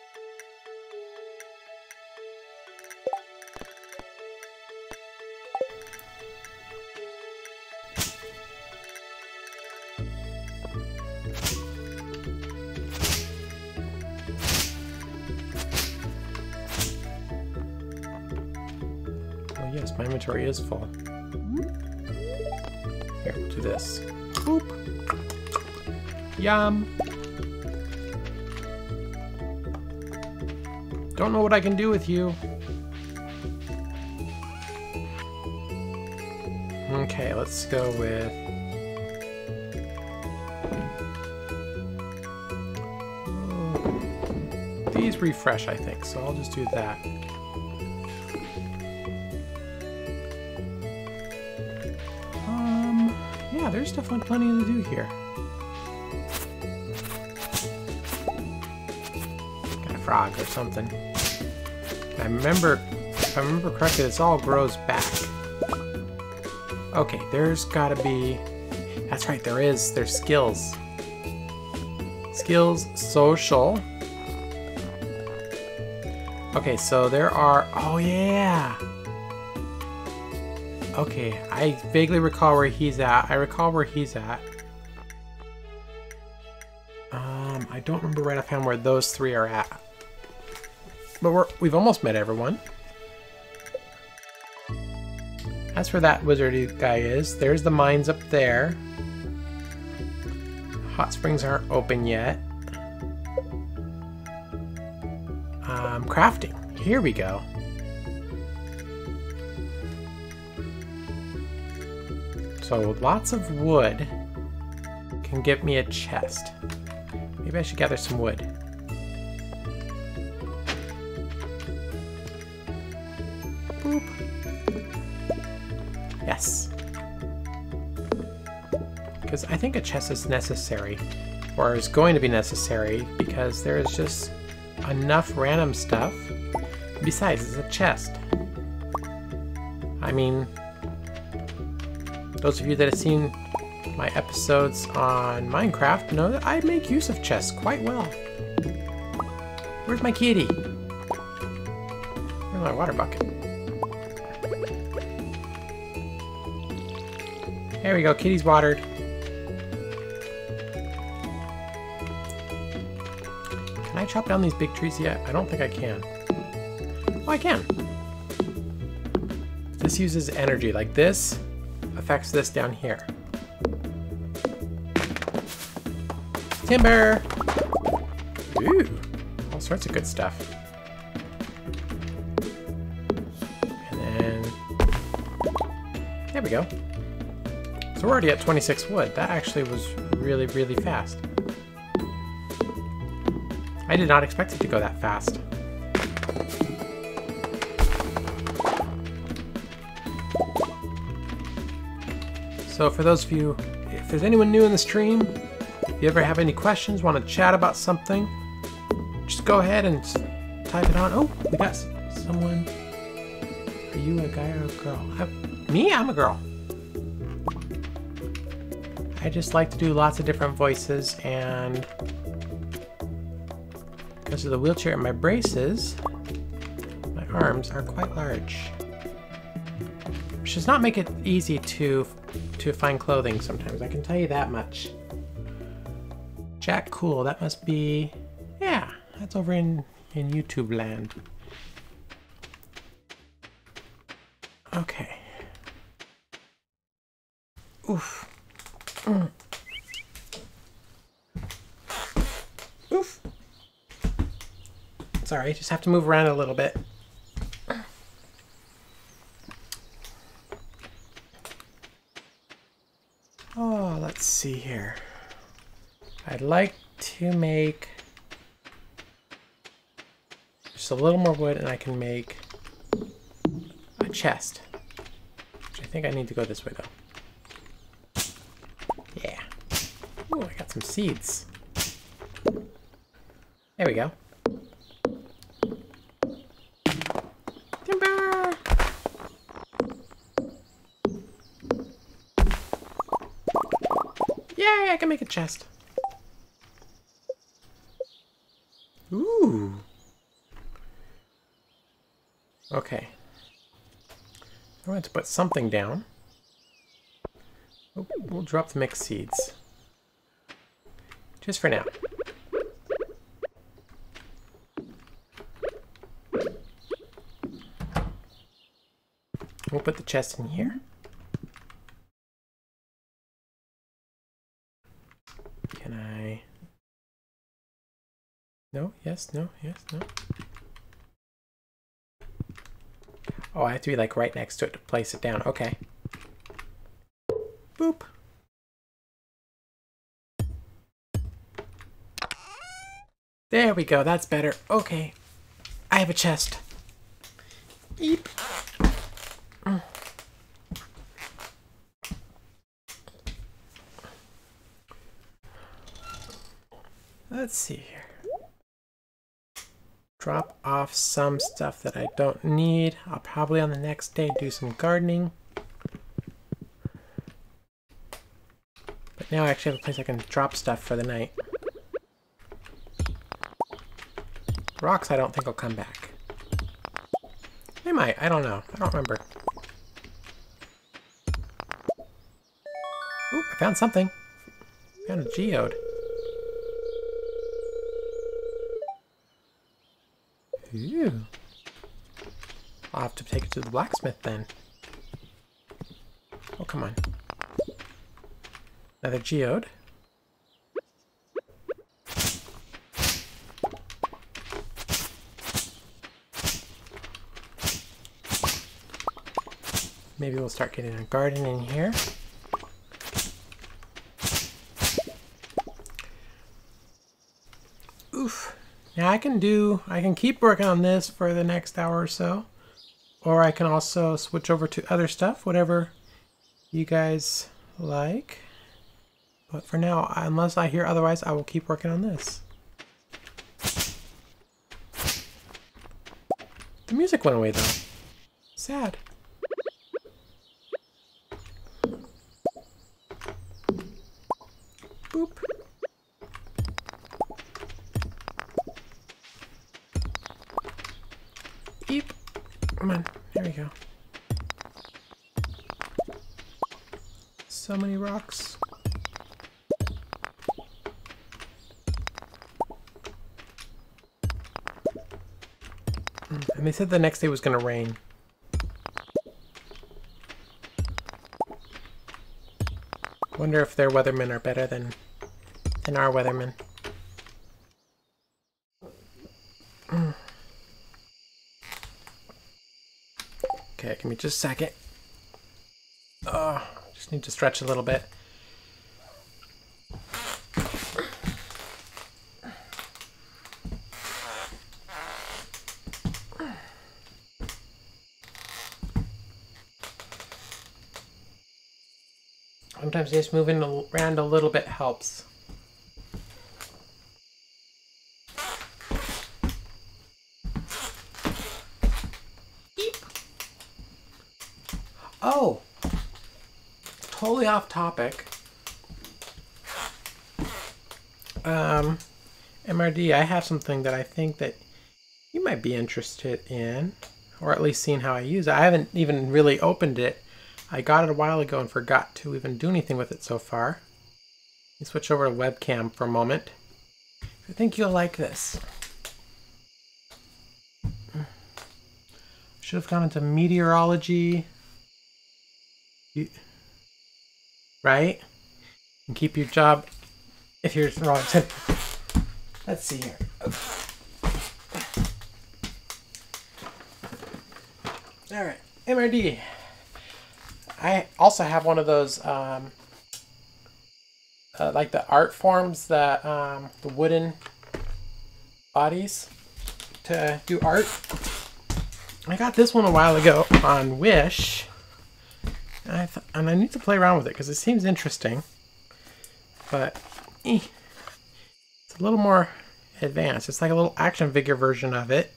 Yes, my inventory is full. Here, we'll do this. Boop. Yum. Don't know what I can do with you. Okay, let's go with... These refresh, I think, so I'll just do that. Yeah, there's definitely plenty to do here. Got a frog or something. I remember, if I remember correctly, this all grows back. Okay, there's gotta be... That's right, there is. There's skills. Skills, social. Okay, so there are... Oh, yeah! Okay, I vaguely recall where he's at. I recall where he's at. I don't remember right offhand where those three are at. But we're, we've almost met everyone. That's where that wizardy guy is. There's the mines up there. Hot springs aren't open yet. Um, crafting. Here we go. So lots of wood can give me a chest. Maybe I should gather some wood. Boop. Yes. Because I think a chest is necessary, or is going to be necessary, because there is just enough random stuff. Besides, it's a chest. I mean, those of you that have seen my episodes on Minecraft know that I make use of chests quite well. Where's my kitty? Where's my water bucket? There we go, kitty's watered. Can I chop down these big trees yet? I don't think I can. Oh, I can. This uses energy, like this affects this down here. Timber! Ooh, all sorts of good stuff. And then, there we go. So we're already at twenty-six wood. That actually was really, really fast. I did not expect it to go that fast. So for those of you, if there's anyone new in the stream, if you ever have any questions, want to chat about something, just go ahead and type it on. Oh, we got someone. Are you a guy or a girl? I, me? I'm a girl. I just like to do lots of different voices, and because of the wheelchair and my braces, my arms are quite large. Which does not make it easy to to find clothing sometimes, I can tell you that much. Jack Cool, that must be, yeah, that's over in, in YouTube land. Okay. Oof. Mm. Oof. Sorry, just have to move around a little bit. Oh, let's see here. I'd like to make just a little more wood, and I can make a chest. Which I think I need to go this way though. Yeah. Oh, I got some seeds. There we go. Timber! Yay, I can make a chest. Ooh. Okay. I'm going to put something down. Oh, we'll drop the mixed seeds. Just for now. We'll put the chest in here. Can I... No, yes, no, yes, no. Oh, I have to be like right next to it to place it down. Okay. Boop. There we go, that's better. Okay. I have a chest. Eep. Mm. Let's see here. Drop off some stuff that I don't need. I'll probably on the next day do some gardening. But now I actually have a place I can drop stuff for the night. Rocks I don't think will come back. They might, I don't know. I don't remember. Ooh, I found something. Found a geode. Ooh. I'll have to take it to the blacksmith then. Oh, come on. Another geode. Maybe we'll start getting a garden in here. Oof. Now I can do, I can keep working on this for the next hour or so. Or I can also switch over to other stuff, whatever you guys like. But for now, unless I hear otherwise, I will keep working on this. The music went away though. Sad. Boop. Beep. Come on. There we go. So many rocks. And they said the next day was going to rain. Wonder if their weathermen are better than than our weathermen. Mm. Okay, give me just a second. Oh, just need to stretch a little bit. Sometimes just moving around a little bit helps. Beep. Oh, totally off topic. Um, M R D, I have something that I think that you might be interested in, or at least seeing how I use it. I haven't even really opened it. I got it a while ago and forgot to even do anything with it so far. Let me switch over to webcam for a moment. I think you'll like this. Should have gone into meteorology. You, right? And keep your job if you're wrong. Let's see here. All right, M R D. I also have one of those, um, uh, like the art forms, that um, the wooden bodies to do art. I got this one a while ago on Wish, and I, th and I need to play around with it because it seems interesting, but eh, it's a little more advanced. It's like a little action figure version of it,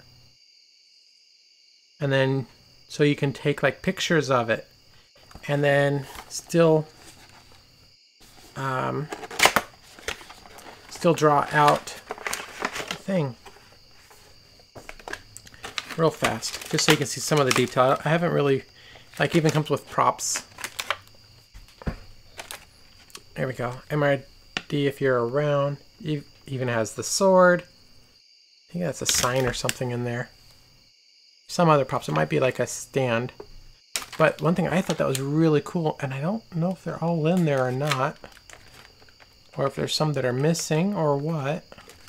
and then so you can take like pictures of it. And then still, um, still draw out the thing real fast, just so you can see some of the detail. I haven't really, like, even comes with props. There we go. M R D if you're around. It even has the sword. I think that's a sign or something in there. Some other props. It might be like a stand. But one thing I thought that was really cool, and I don't know if they're all in there or not, or if there's some that are missing or what,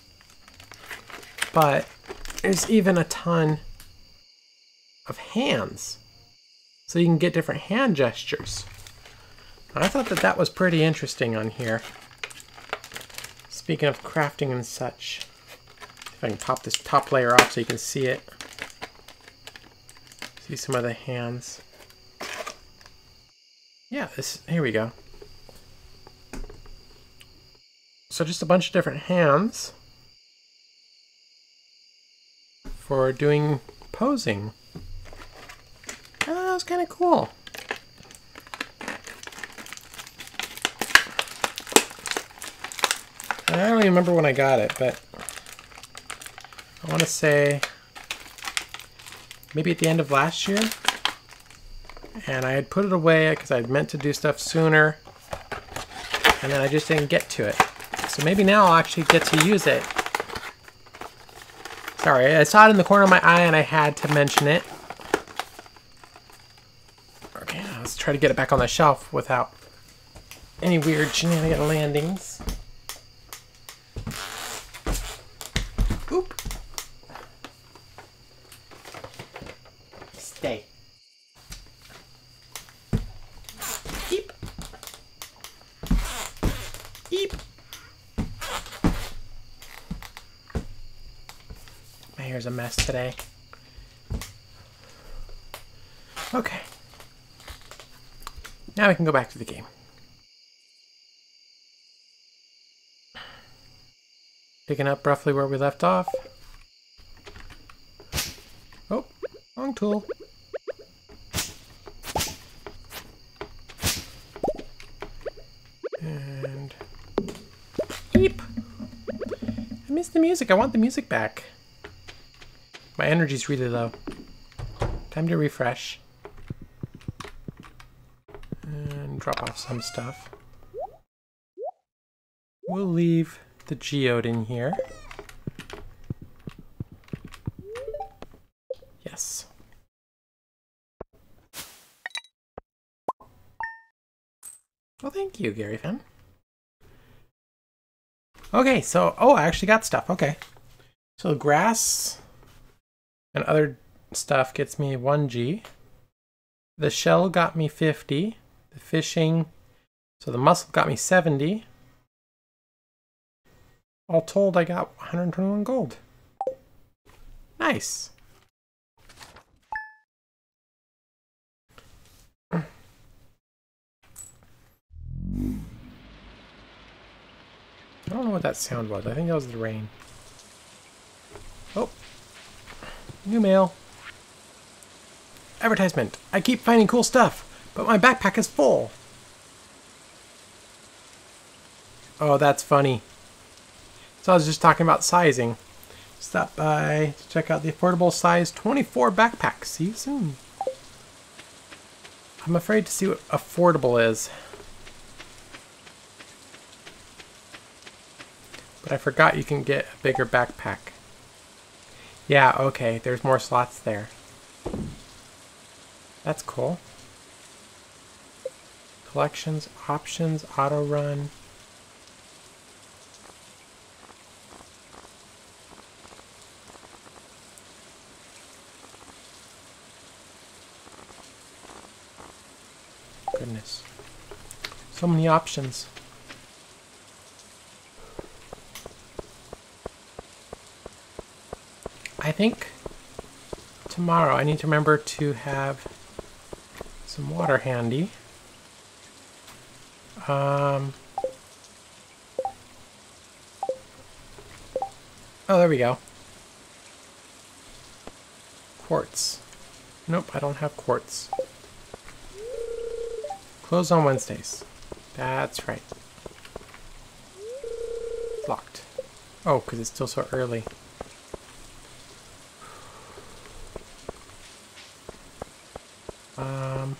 but there's even a ton of hands, so you can get different hand gestures. I thought that that was pretty interesting on here. Speaking of crafting and such, if I can pop this top layer off so you can see it, see some of the hands. Yeah, this, here we go. So just a bunch of different hands for doing posing. Oh, that was kind of cool. I don't even remember when I got it, but I want to say maybe at the end of last year. And I had put it away because I had meant to do stuff sooner, and then I just didn't get to it. So maybe now I'll actually get to use it. Sorry, I saw it in the corner of my eye and I had to mention it. Okay, now let's try to get it back on the shelf without any weird shenanigan landings. Oop. Stay. Eep. Eep. My hair's a mess today. Okay. Now we can go back to the game. Picking up roughly where we left off. Oh, wrong tool. And beep. I missed the music. I want the music back. My energy's really low. Time to refresh. And drop off some stuff. We'll leave the geode in here. Yes. Well, thank you, Gary Finn. Okay, so, oh, I actually got stuff. Okay. So grass and other stuff gets me one G. The shell got me fifty. The fishing, so the mussel got me seventy. All told, I got one hundred twenty-one gold. Nice. I don't know what that sound was. I think that was the rain. Oh. New mail. Advertisement. I keep finding cool stuff, but my backpack is full. Oh, that's funny. So I was just talking about sizing. Stop by to check out the affordable size twenty-four backpack. See you soon. I'm afraid to see what affordable is. But I forgot you can get a bigger backpack. Yeah, okay, there's more slots there. That's cool. Collections, options, auto run. Goodness. So many options. I think tomorrow I need to remember to have some water handy. Um, oh, there we go. Quartz. Nope, I don't have quartz. Closed on Wednesdays. That's right. It's locked. Oh, because it's still so early. Um,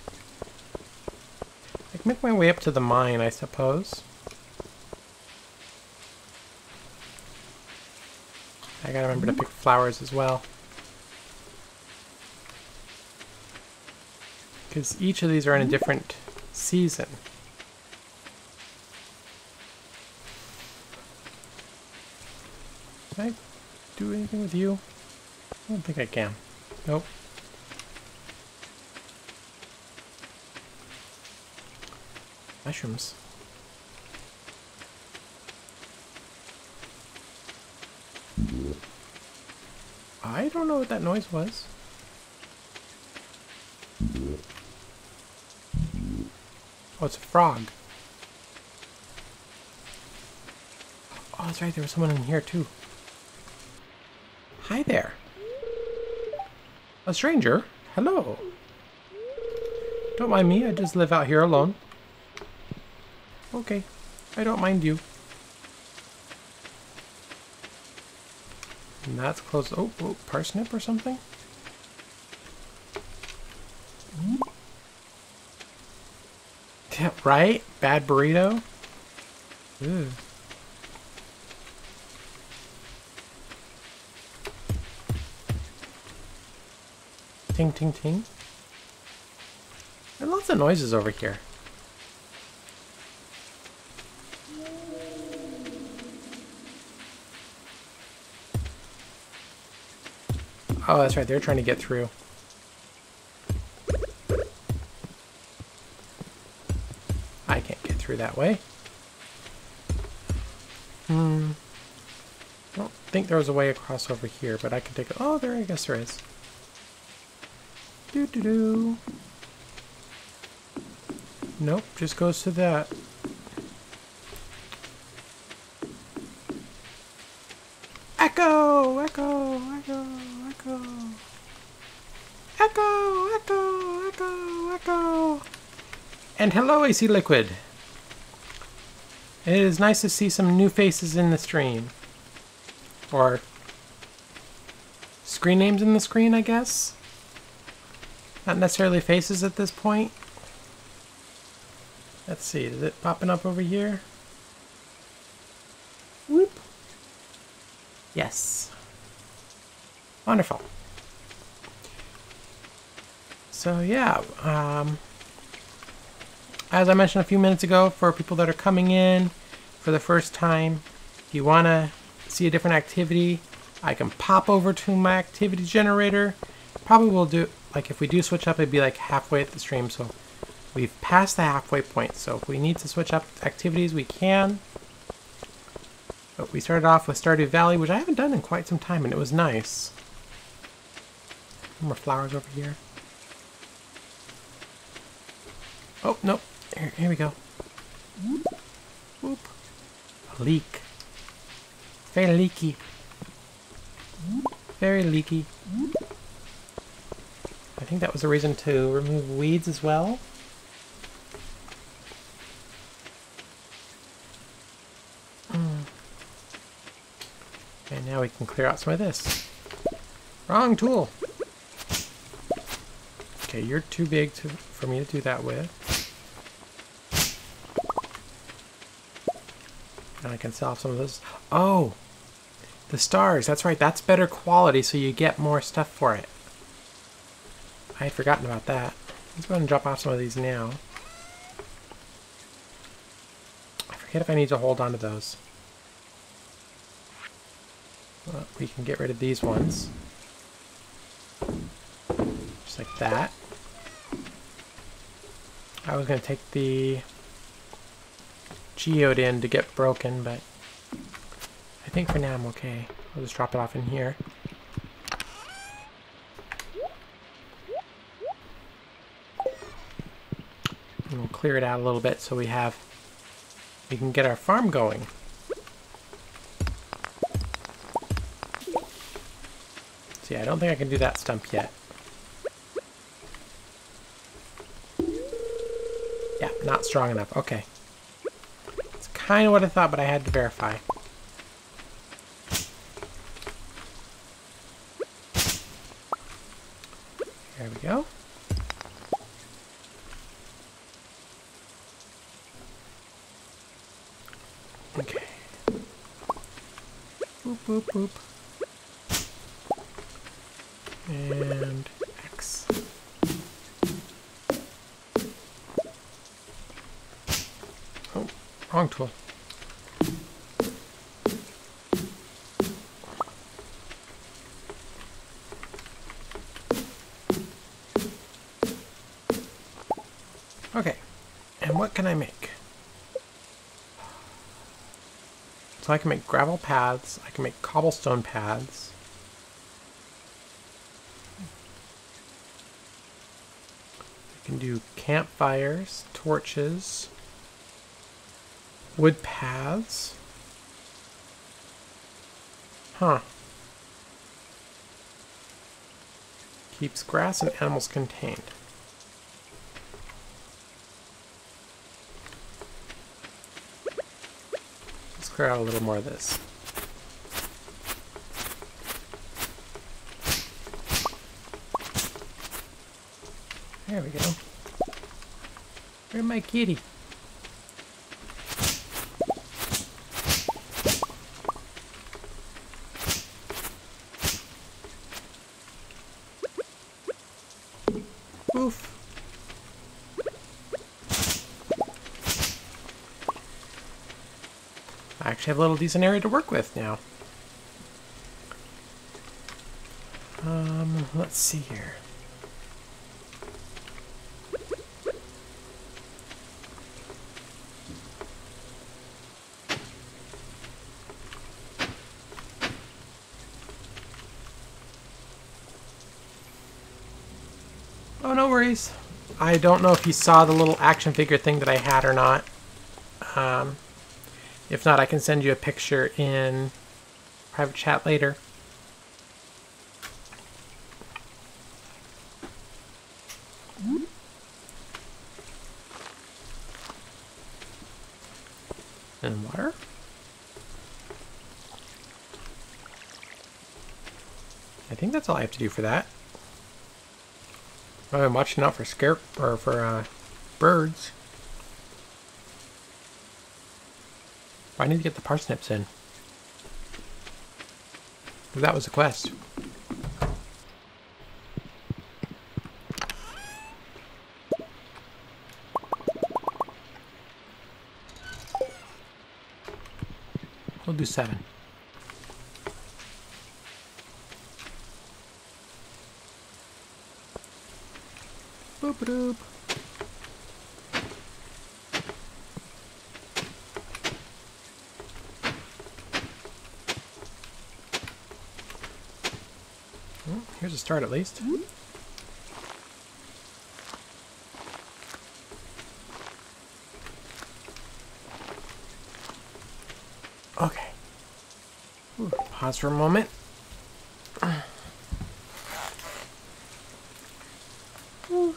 I can make my way up to the mine, I suppose. I gotta remember to pick flowers as well. Because each of these are in a different season. Can I do anything with you? I don't think I can. Nope. Mushrooms. I don't know what that noise was. Oh, it's a frog. Oh, that's right, there was someone in here too. Hi there. A stranger? Hello. Don't mind me, I just live out here alone. Okay, I don't mind you. And that's close. Oh, oh, parsnip or something? Yeah, right? Bad burrito? Ew. Ting, ting, ting. There are lots of noises over here. Oh, that's right. They're trying to get through. I can't get through that way. Hmm. I don't think there was a way across over here, but I can take it. Oh, there, I guess there is. Doo doo doo. Nope, just goes to that. Echo! Echo! Echo! Echo! Echo! Echo! Echo! Echo! And hello, A C Liquid! It is nice to see some new faces in the stream. Or screen names in the screen, I guess? Not necessarily faces at this point. Let's see, is it popping up over here? Whoop. Yes. Wonderful. So yeah, um, as I mentioned a few minutes ago, for people that are coming in for the first time, if you want to see a different activity, I can pop over to my activity generator. Probably will do, like if we do switch up, it'd be like halfway at the stream, so we've passed the halfway point. So if we need to switch up activities, we can. But we started off with Stardew Valley, which I haven't done in quite some time, and it was nice. More flowers over here. Oh, nope. Here, here we go. Whoop. Whoop. A leak. Very leaky. Very leaky. I think that was a reason to remove weeds as well. And now we can clear out some of this. Wrong tool. Okay, you're too big to, for me to do that with. And I can sell off some of those. Oh! The stars, that's right, that's better quality, so you get more stuff for it. I had forgotten about that. Let's go ahead and drop off some of these now. I forget if I need to hold on to those. Well, we can get rid of these ones. Just like that. I was going to take the geode in to get broken, but I think for now I'm okay. I'll just drop it off in here. And we'll clear it out a little bit so we have, we can get our farm going. See, I don't think I can do that stump yet. Yeah, not strong enough. Okay. It's kind of what I thought, but I had to verify. There we go. Okay. Boop, boop, boop. And X. Oh, wrong tool. Okay, and what can I make? So I can make gravel paths, I can make cobblestone paths. I can do campfires, torches, wood paths. Huh. Keeps grass and animals contained. Let's clear out a little more of this. There we go. Where's my kitty? I actually have a little decent area to work with now. Um, let's see here. Oh, no worries. I don't know if you saw the little action figure thing that I had or not. Um, if not, I can send you a picture in private chat later. And water? I think that's all I have to do for that. I've been watching out for scare or for uh, birds. I need to get the parsnips in. That was a quest. We'll do seven. Boop boop. Well, here's a start at least. Okay. Ooh, pause for a moment. Ooh.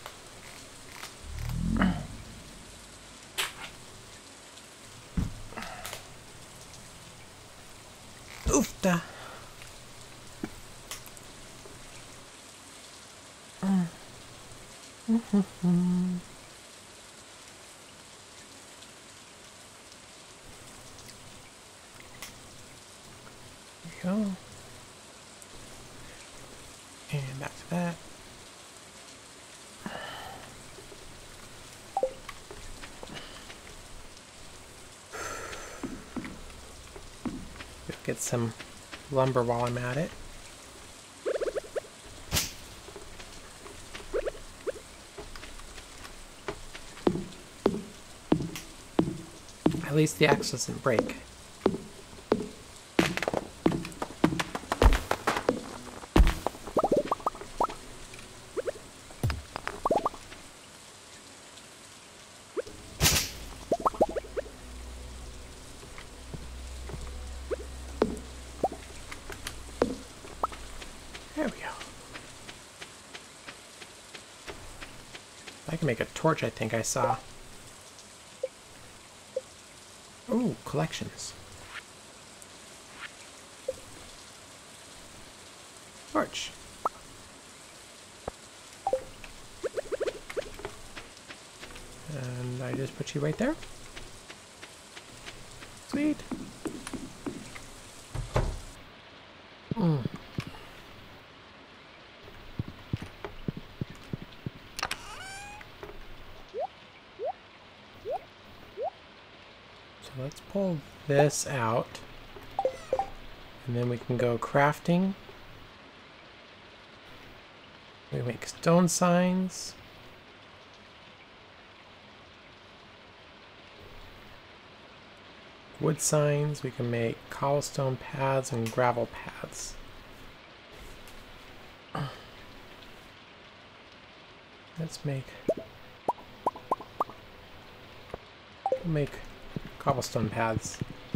Oofta. Mm. Mm-hmm. There we go. And back to that. Get some lumber while I'm at it. At least the axe doesn't break. There we go. I can make a torch, I think I saw. Ooh, collections. Torch. And I just put you right there. Sweet. Mm. So let's pull this out, and then we can go crafting. We make stone signs. Wood signs. We can make cobblestone paths and gravel paths. Let's make make cobblestone paths.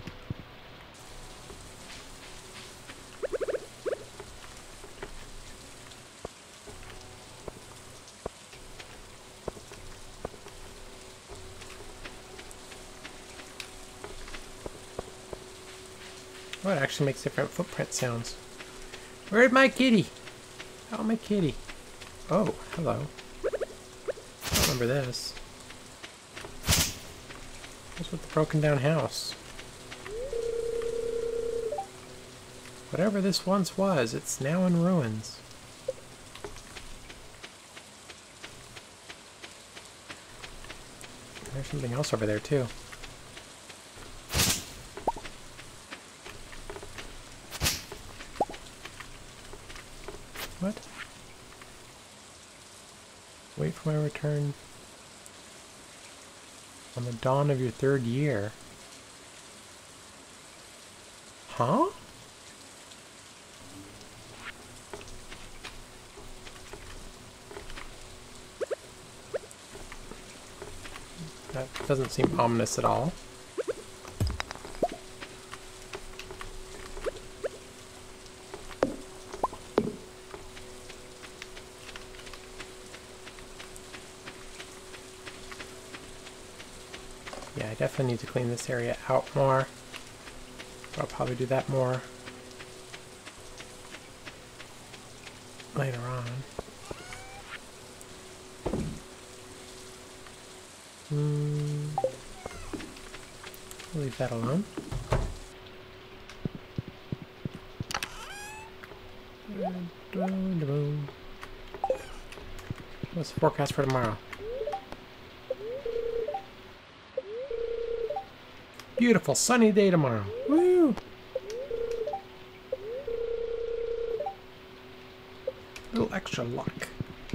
Oh, it actually makes different footprint sounds. Where's my kitty? Oh, my kitty. Oh, hello. I remember this. What's with the broken down house? Whatever this once was, it's now in ruins. There's something else over there too. my return on the dawn of your third year. Huh? That doesn't seem ominous at all. Yeah, I definitely need to clean this area out more. I'll probably do that more later on. Hmm. Leave that alone. What's the forecast for tomorrow? Beautiful sunny day tomorrow. Woo! A little extra luck.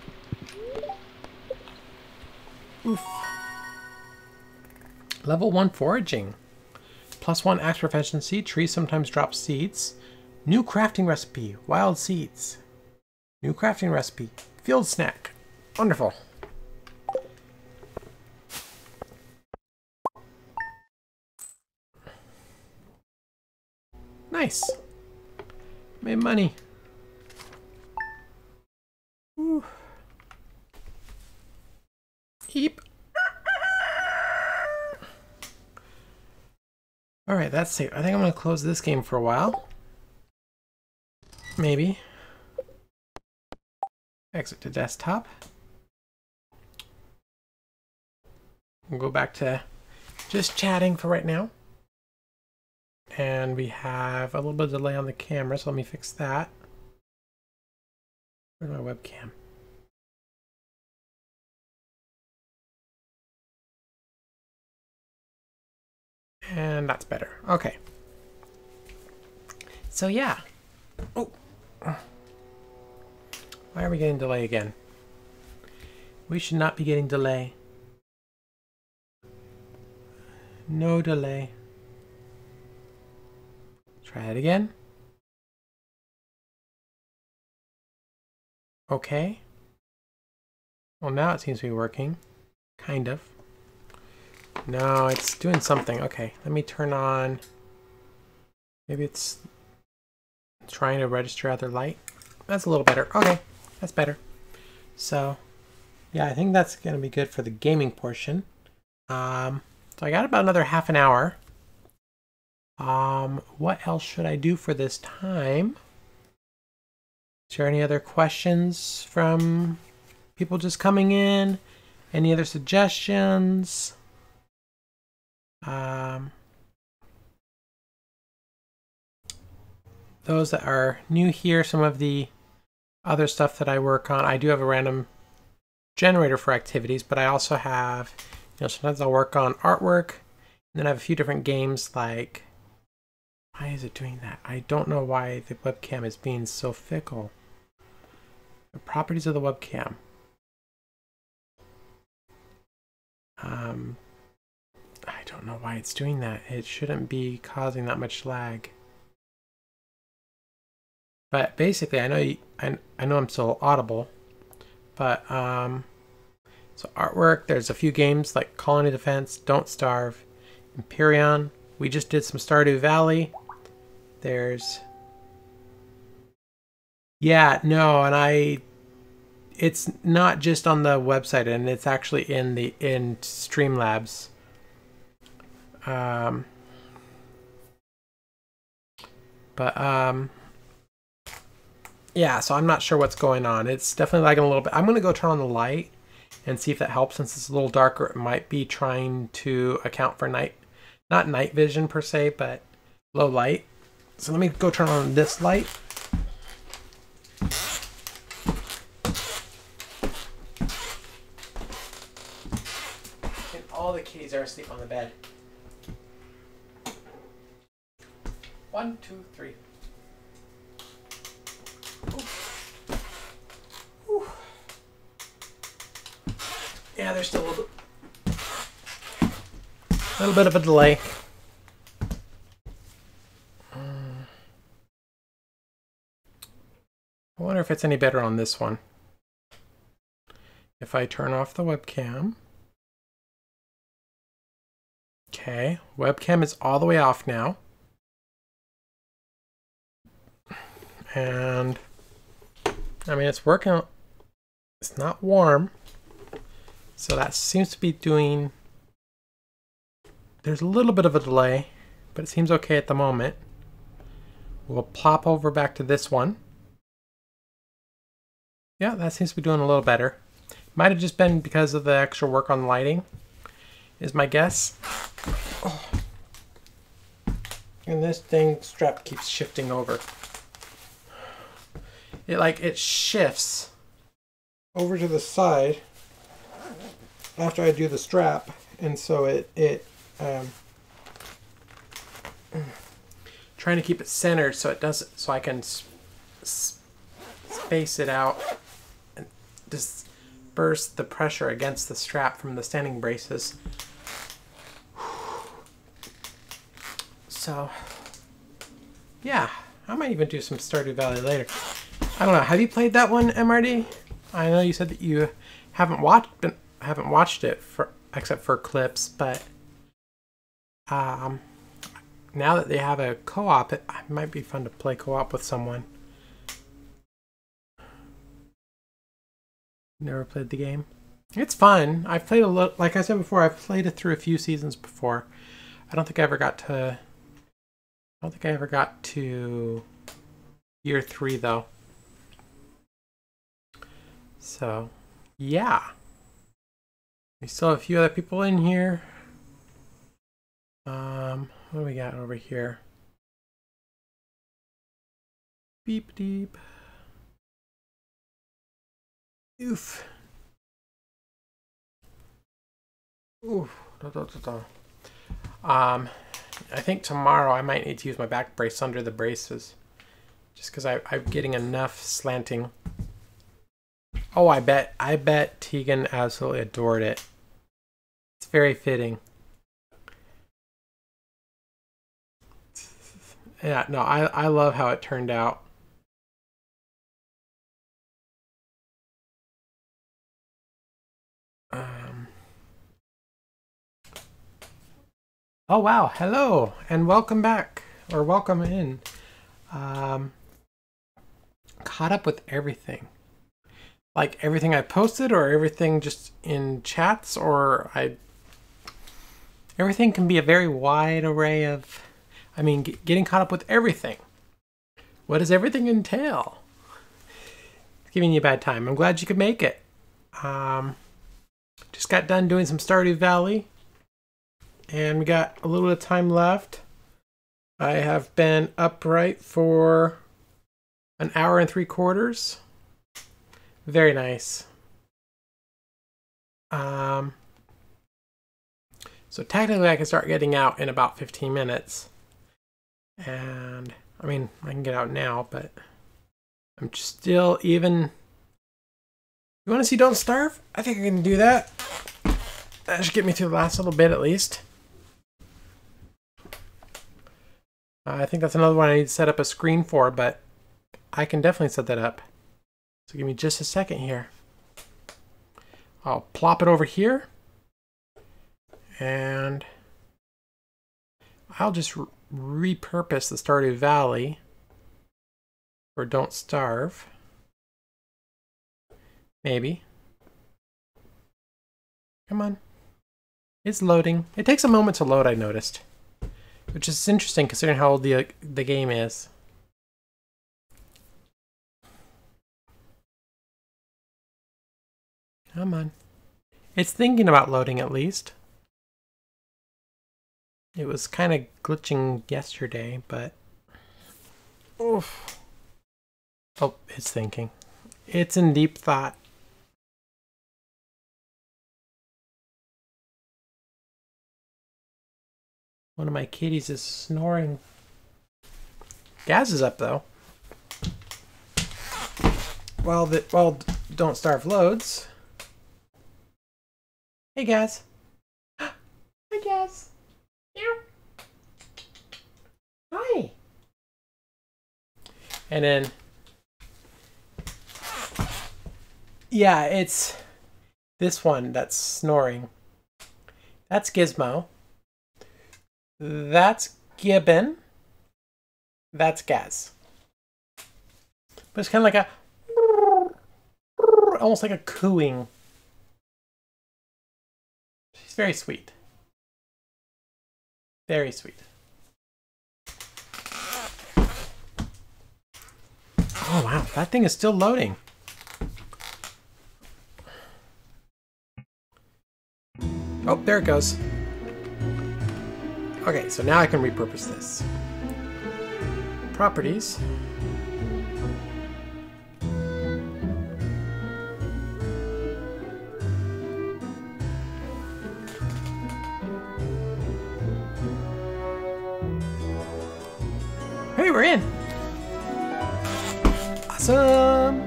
Oof. Level one foraging. Plus one axe proficiency. Trees sometimes drop seeds. New crafting recipe. Wild seeds. New crafting recipe. Field snack. Wonderful. Nice. Made money. Woo. Heap. Alright, that's safe. I think I'm going to close this game for a while. Maybe. Exit to desktop. We'll go back to just chatting for right now. And we have a little bit of delay on the camera, so let me fix that. Where's my webcam? And that's better. Okay. So yeah. Oh. Why are we getting delay again? We should not be getting delay. No delay. Try it again. Okay. Well, now it seems to be working. Kind of. No, it's doing something. Okay, let me turn on... Maybe it's trying to register other light. That's a little better. Okay, that's better. So, yeah, I think that's going to be good for the gaming portion. Um, so I got about another half an hour. Um, what else should I do for this time? Is there any other questions from people just coming in? Any other suggestions? Um, those that are new here, some of the other stuff that I work on, I do have a random generator for activities, but I also have, you know, sometimes I'll work on artwork, and then I have a few different games like, why is it doing that? I don't know why the webcam is being so fickle. The properties of the webcam. Um, I don't know why it's doing that. It shouldn't be causing that much lag. But basically, I know you, I, I know I'm still audible, but um, so artwork. There's a few games like Colony Defense, Don't Starve, Empyrean. We just did some Stardew Valley. There's yeah, no, and I. It's not just on the website, and it's actually in the in Streamlabs. Um, but um, yeah, so I'm not sure what's going on. It's definitely lagging a little bit. I'm gonna go turn on the light and see if that helps. Since it's a little darker, it might be trying to account for night, not night vision per se, but low light. So let me go turn on this light. And all the kitties are asleep on the bed. One, two, three. Ooh. Ooh. Yeah, there's still a little, little bit of a delay. I wonder if it's any better on this one. If I turn off the webcam. Okay, webcam is all the way off now. And I mean, it's working. It's not warm. So that seems to be doing, there's a little bit of a delay, but it seems okay at the moment. We'll pop over back to this one. Yeah, that seems to be doing a little better. Might have just been because of the extra work on lighting, is my guess. Oh. And this thing strap keeps shifting over. It like, it shifts over to the side after I do the strap, and so it, it um, trying to keep it centered so it doesn't, so I can s s space it out and disperse the pressure against the strap from the standing braces. So, yeah, I might even do some Stardew Valley later. I don't know. Have you played that one, M R D? I know you said that you haven't watched haven't watched it for except for clips, but um, now that they have a co-op, it, it might be fun to play co-op with someone. Never played the game. It's fun. I've played a little. Like I said before, I've played it through a few seasons before. I don't think I ever got to. I don't think I ever got to year three though. So, yeah. We still have a few other people in here. Um, what do we got over here? Beep deep. Oof. Oof. Da, da, da, da. Um, I think tomorrow I might need to use my back brace under the braces. Just because I'm getting enough slanting. Oh, I bet, I bet Tegan absolutely adored it. It's very fitting. Yeah, no, I, I love how it turned out. Um. Oh, wow. Hello, and welcome back, or welcome in. Um, caught up with everything. Like everything I posted, or everything just in chats, or I... Everything can be a very wide array of... I mean, getting caught up with everything. What does everything entail? It's giving you a bad time. I'm glad you could make it. Um, just got done doing some Stardew Valley. And we got a little bit of time left. I have been upright for an hour and three quarters. Very nice. Um, so technically I can start getting out in about fifteen minutes. And, I mean, I can get out now, but I'm still even... You want to see Don't Starve? I think I can do that. That should get me through the last little bit at least. Uh, I think that's another one I need to set up a screen for, but I can definitely set that up. So give me just a second here. I'll plop it over here. And I'll just re repurpose the Stardew Valley for Don't Starve. Maybe. Come on. It's loading. It takes a moment to load, I noticed. Which is interesting considering how old the, the game is. Come on. It's thinking about loading at least. It was kind of glitching yesterday, but... Oof. Oh, it's thinking. It's in deep thought. One of my kitties is snoring. Gas is up though. While the while Don't Starve loads. Hey, Gaz. Hi, Gaz. Meow. Hi. And then, yeah, it's this one that's snoring. That's Gizmo. That's Gibbon. That's Gaz. But it's kind of like a, almost like a cooing. She's very sweet. Very sweet. Oh wow, that thing is still loading. Oh, there it goes. Okay, so now I can repurpose this. Properties. Hey, we're in. Awesome.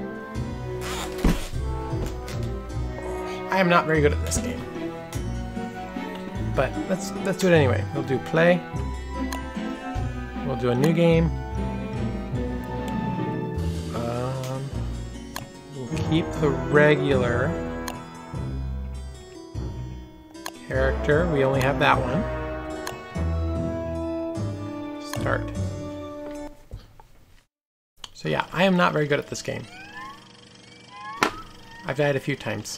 I am not very good at this game. But let's let's do it anyway. We'll do play. We'll do a new game. Um, we'll keep the regular character. We only have that one. Start. So yeah, I am not very good at this game. I've died a few times.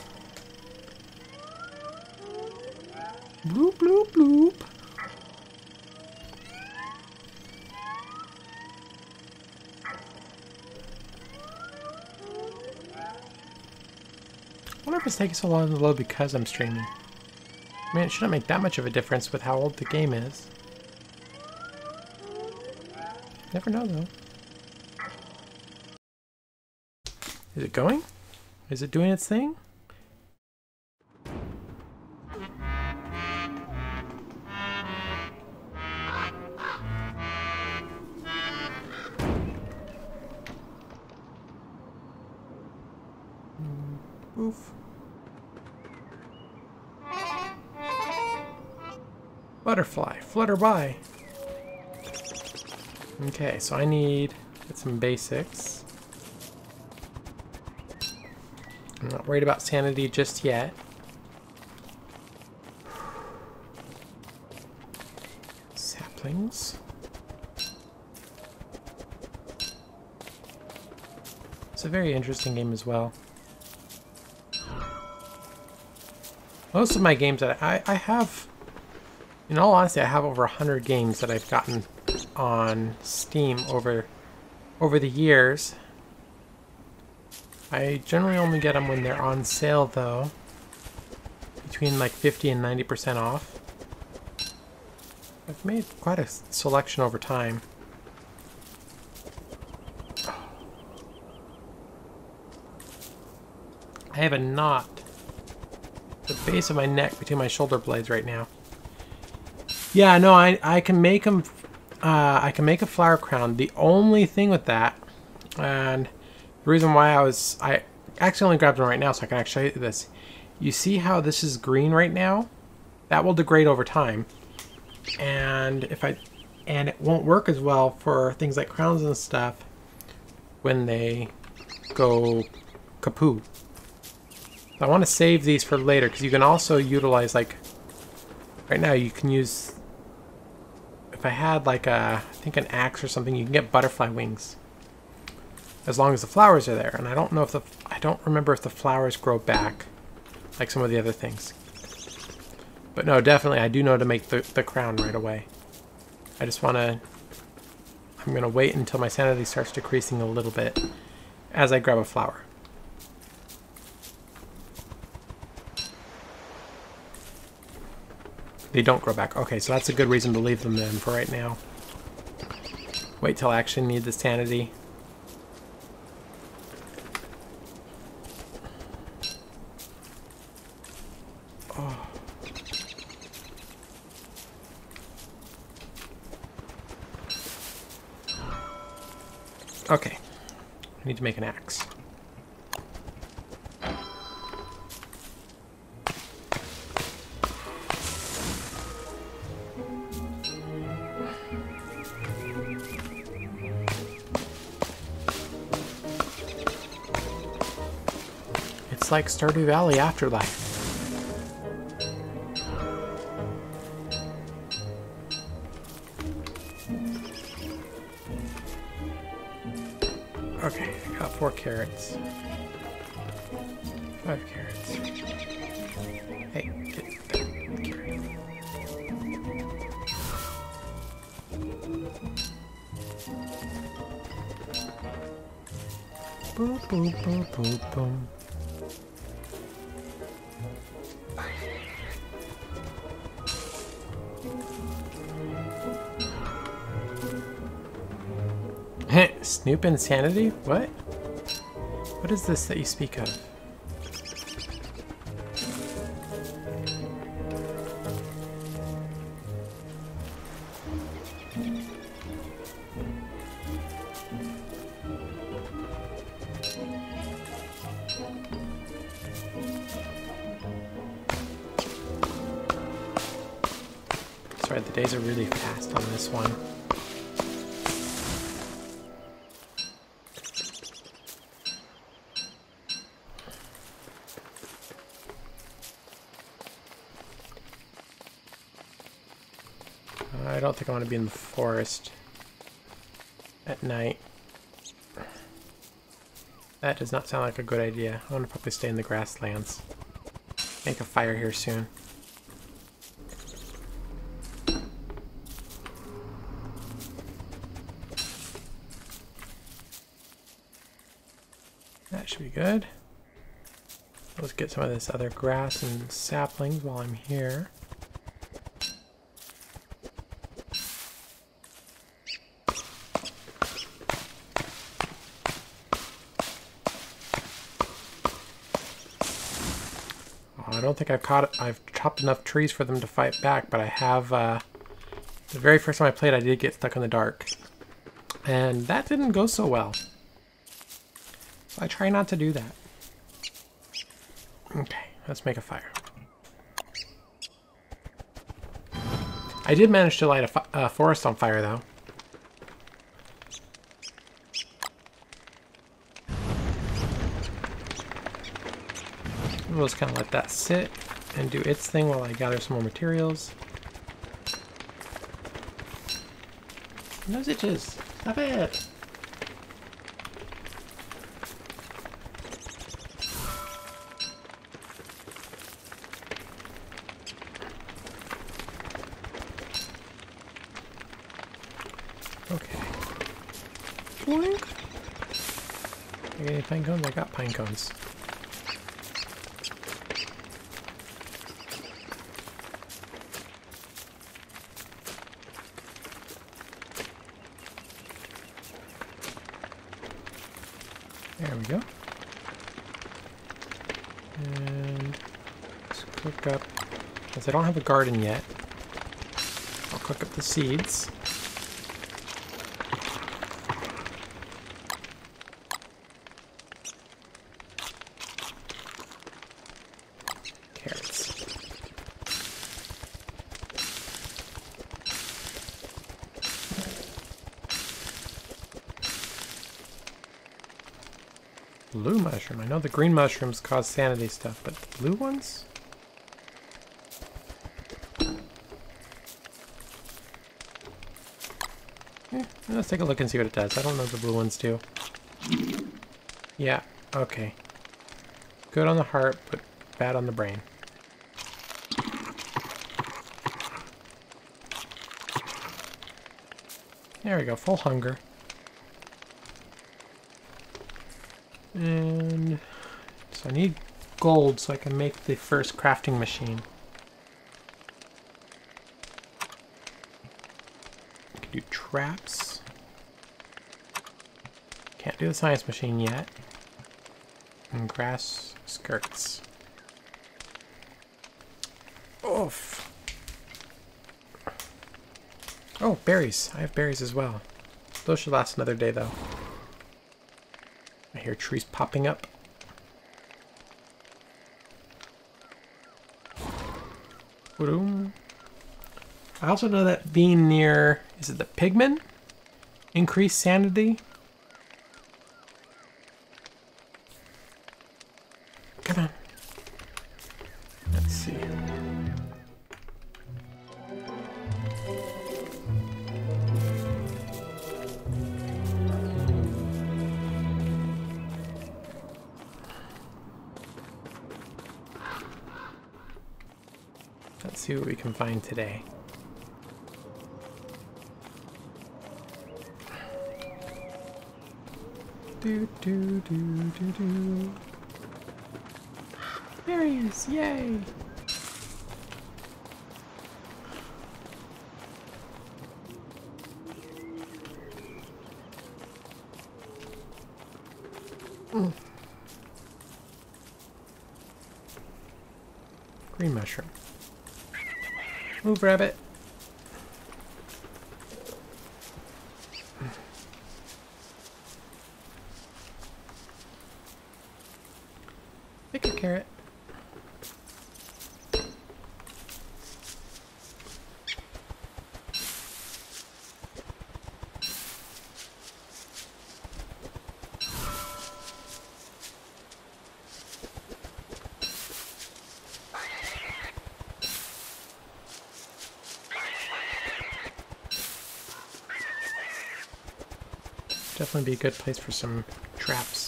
Bloop, bloop, bloop. I wonder if it's taking so long to load because I'm streaming. I mean, it shouldn't make that much of a difference with how old the game is. Never know, though. Is it going? Is it doing its thing? Oof. Butterfly, flutter by. Okay, so I need get some basics. I'm not worried about sanity just yet. Saplings. It's a very interesting game as well. Most of my games that I, I have, in all honesty, I have over a hundred games that I've gotten on Steam over over the years. I generally only get them when they're on sale, though, between like fifty and ninety percent off. I've made quite a selection over time. I have a knot at the base of my neck between my shoulder blades right now. Yeah, no, I I can make them. Uh, I can make a flower crown. The only thing with that, and the reason why I was I actually only grabbed one right now, so I can actually show you this. You see how this is green right now? That will degrade over time, and if I and it won't work as well for things like crowns and stuff when they go kaput. I want to save these for later because you can also utilize, like, right now you can use, if I had like a, I think an axe or something, you can get butterfly wings as long as the flowers are there. And I don't know if the, I don't remember if the flowers grow back like some of the other things. But no, definitely I do know to make the, the crown right away. I just want to, I'm going to wait until my sanity starts decreasing a little bit as I grab a flower. They don't grow back. Okay, so that's a good reason to leave them then for right now. Wait till I actually need the sanity. Oh. Okay. I need to make an axe. It's like Stardew Valley Afterlife. Okay, I got four carrots. Five carrots. Hey, get that carrot. Boom, boom, boom, boom, boom. Snoop Insanity? What? What is this that you speak of? Sorry, the days are really fast on this one. I don't think I want to be in the forest at night. That does not sound like a good idea. I want to probably stay in the grasslands. Make a fire here soon. That should be good. Let's get some of this other grass and saplings while I'm here. I don't think I've caught I've chopped enough trees for them to fight back, but I have, uh, the very first time I played, I did get stuck in the dark. And that didn't go so well. So I try not to do that. Okay, let's make a fire. I did manage to light a fi uh, forest on fire, though. We'll just kind of let that sit and do its thing while I gather some more materials. Those itches. Stop it. Okay. Boink. I got any pine cones? I got pine cones. There we go. And let's cook up, because I don't have a garden yet, I'll cook up the seeds. Carrots. Blue mushroom. I know the green mushrooms cause sanity stuff, but the blue ones? Eh, let's take a look and see what it does. I don't know what the blue ones do. Yeah, okay. Good on the heart, but bad on the brain. There we go, full hunger. And so I need gold so I can make the first crafting machine. I can do traps. Can't do the science machine yet. And grass skirts. Oof. Oh, berries. I have berries as well. Those should last another day though. I hear trees popping up. I also know that being near, is it the pigmen? Increase sanity? Come see what we can find today. Do do do do do. Berries! Yay! Mm. Green mushroom. Move, rabbit. Pick a carrot. Definitely be a good place for some traps.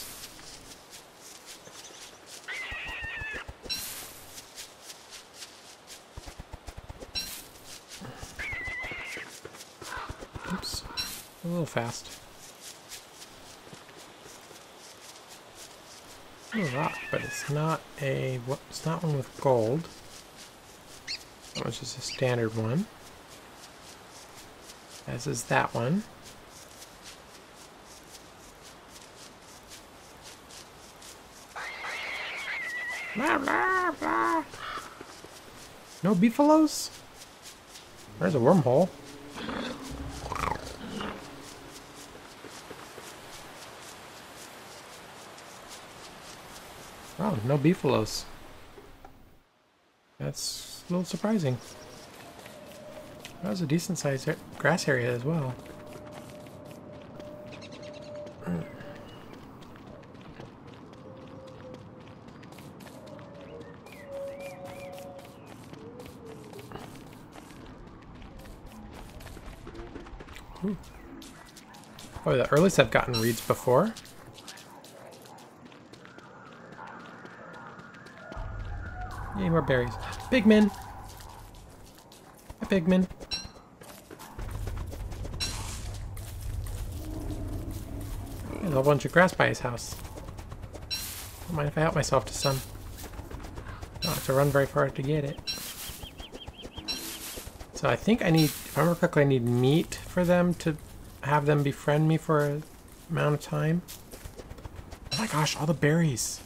Oops, a little fast. A rock, but it's not a. It's not one with gold. That one's just a standard one. As is that one. Blah, blah, blah. No beefaloes? There's a wormhole. Oh, no beefaloes. That's a little surprising. That was a decent sized grass area as well. Ooh. Oh, the earliest I've gotten reeds before. Yay, more berries. Pigman! Hi, Pigman. There's a whole bunch of grass by his house. Don't mind if I help myself to some. Don't have to run very far to get it. So I think I need, if I remember correctly, I need meat for them to have them befriend me for an amount of time. Oh my gosh, all the berries.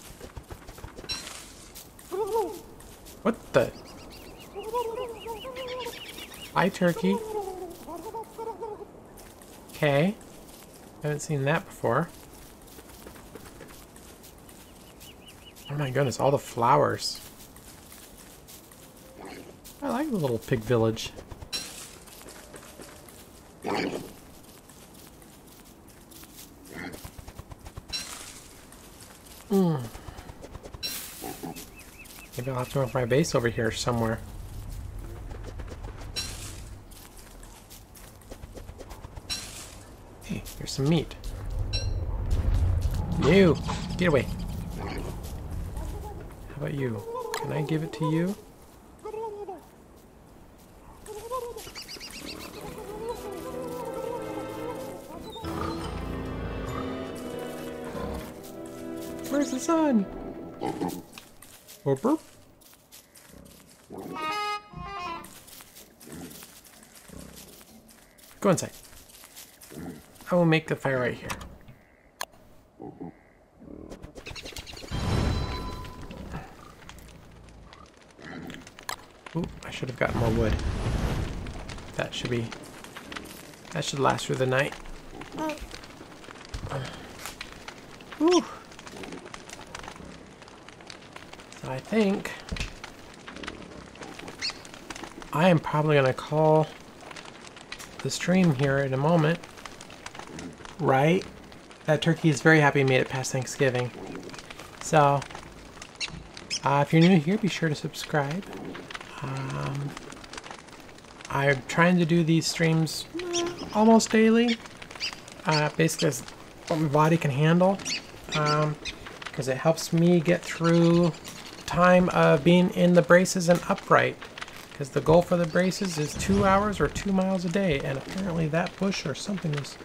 What the? Hi, turkey. Okay. Haven't seen that before. Oh my goodness, all the flowers. I like the little pig village. Mm. Maybe I'll have to move my base over here somewhere. Hey, here's some meat. You! Get away! How about you? Can I give it to you? Where's the sun? Burp, burp. Go inside. I will make the fire right here. Ooh, I should have gotten more wood. That should be... That should last through the night. Ooh. So I think... I am probably going to call the stream here in a moment. Right? That turkey is very happy he made it past Thanksgiving. So, uh, if you're new here, be sure to subscribe. Um, I'm trying to do these streams uh, almost daily. Uh, basically, as what my body can handle. Um, because it helps me get through time of being in the braces and upright. Because the goal for the braces is two hours or two miles a day, and apparently that bush or something was...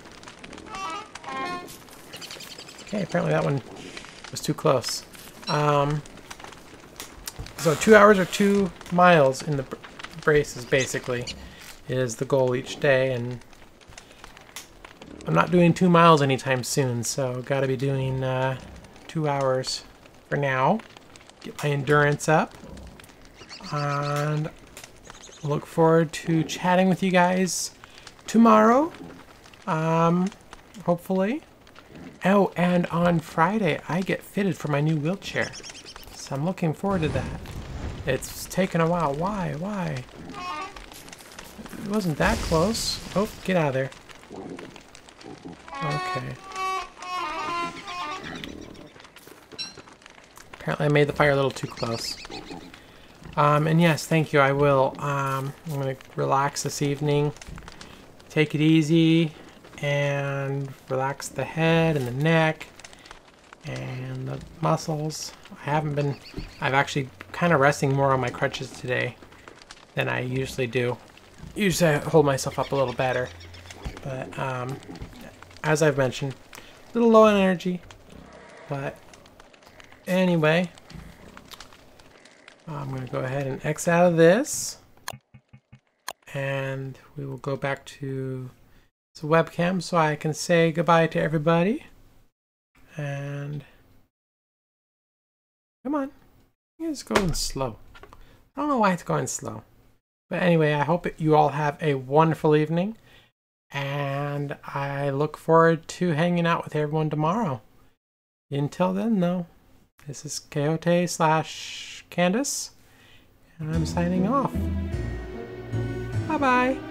Okay, apparently that one was too close. Um, so two hours or two miles in the br braces, basically, is the goal each day, and I'm not doing two miles anytime soon, so gotta be doing uh, two hours for now. Get my endurance up, and look forward to chatting with you guys tomorrow, um, hopefully. Oh, and on Friday, I get fitted for my new wheelchair, so I'm looking forward to that. It's taken a while. Why? Why? It wasn't that close. Oh, get out of there. Okay. Apparently I made the fire a little too close. Um, and yes, thank you, I will. Um, I'm going to relax this evening. Take it easy and relax the head and the neck and the muscles. I haven't been... I've actually kind of resting more on my crutches today than I usually do. Usually I hold myself up a little better. But, um, as I've mentioned, a little low on energy. But, anyway, I'm going to go ahead and X out of this. And we will go back to the webcam so I can say goodbye to everybody. And, come on. It's going slow. I don't know why it's going slow. But anyway, I hope you all have a wonderful evening. And I look forward to hanging out with everyone tomorrow. Until then, though, this is Coyote slash Candace, and I'm signing off. Bye-bye.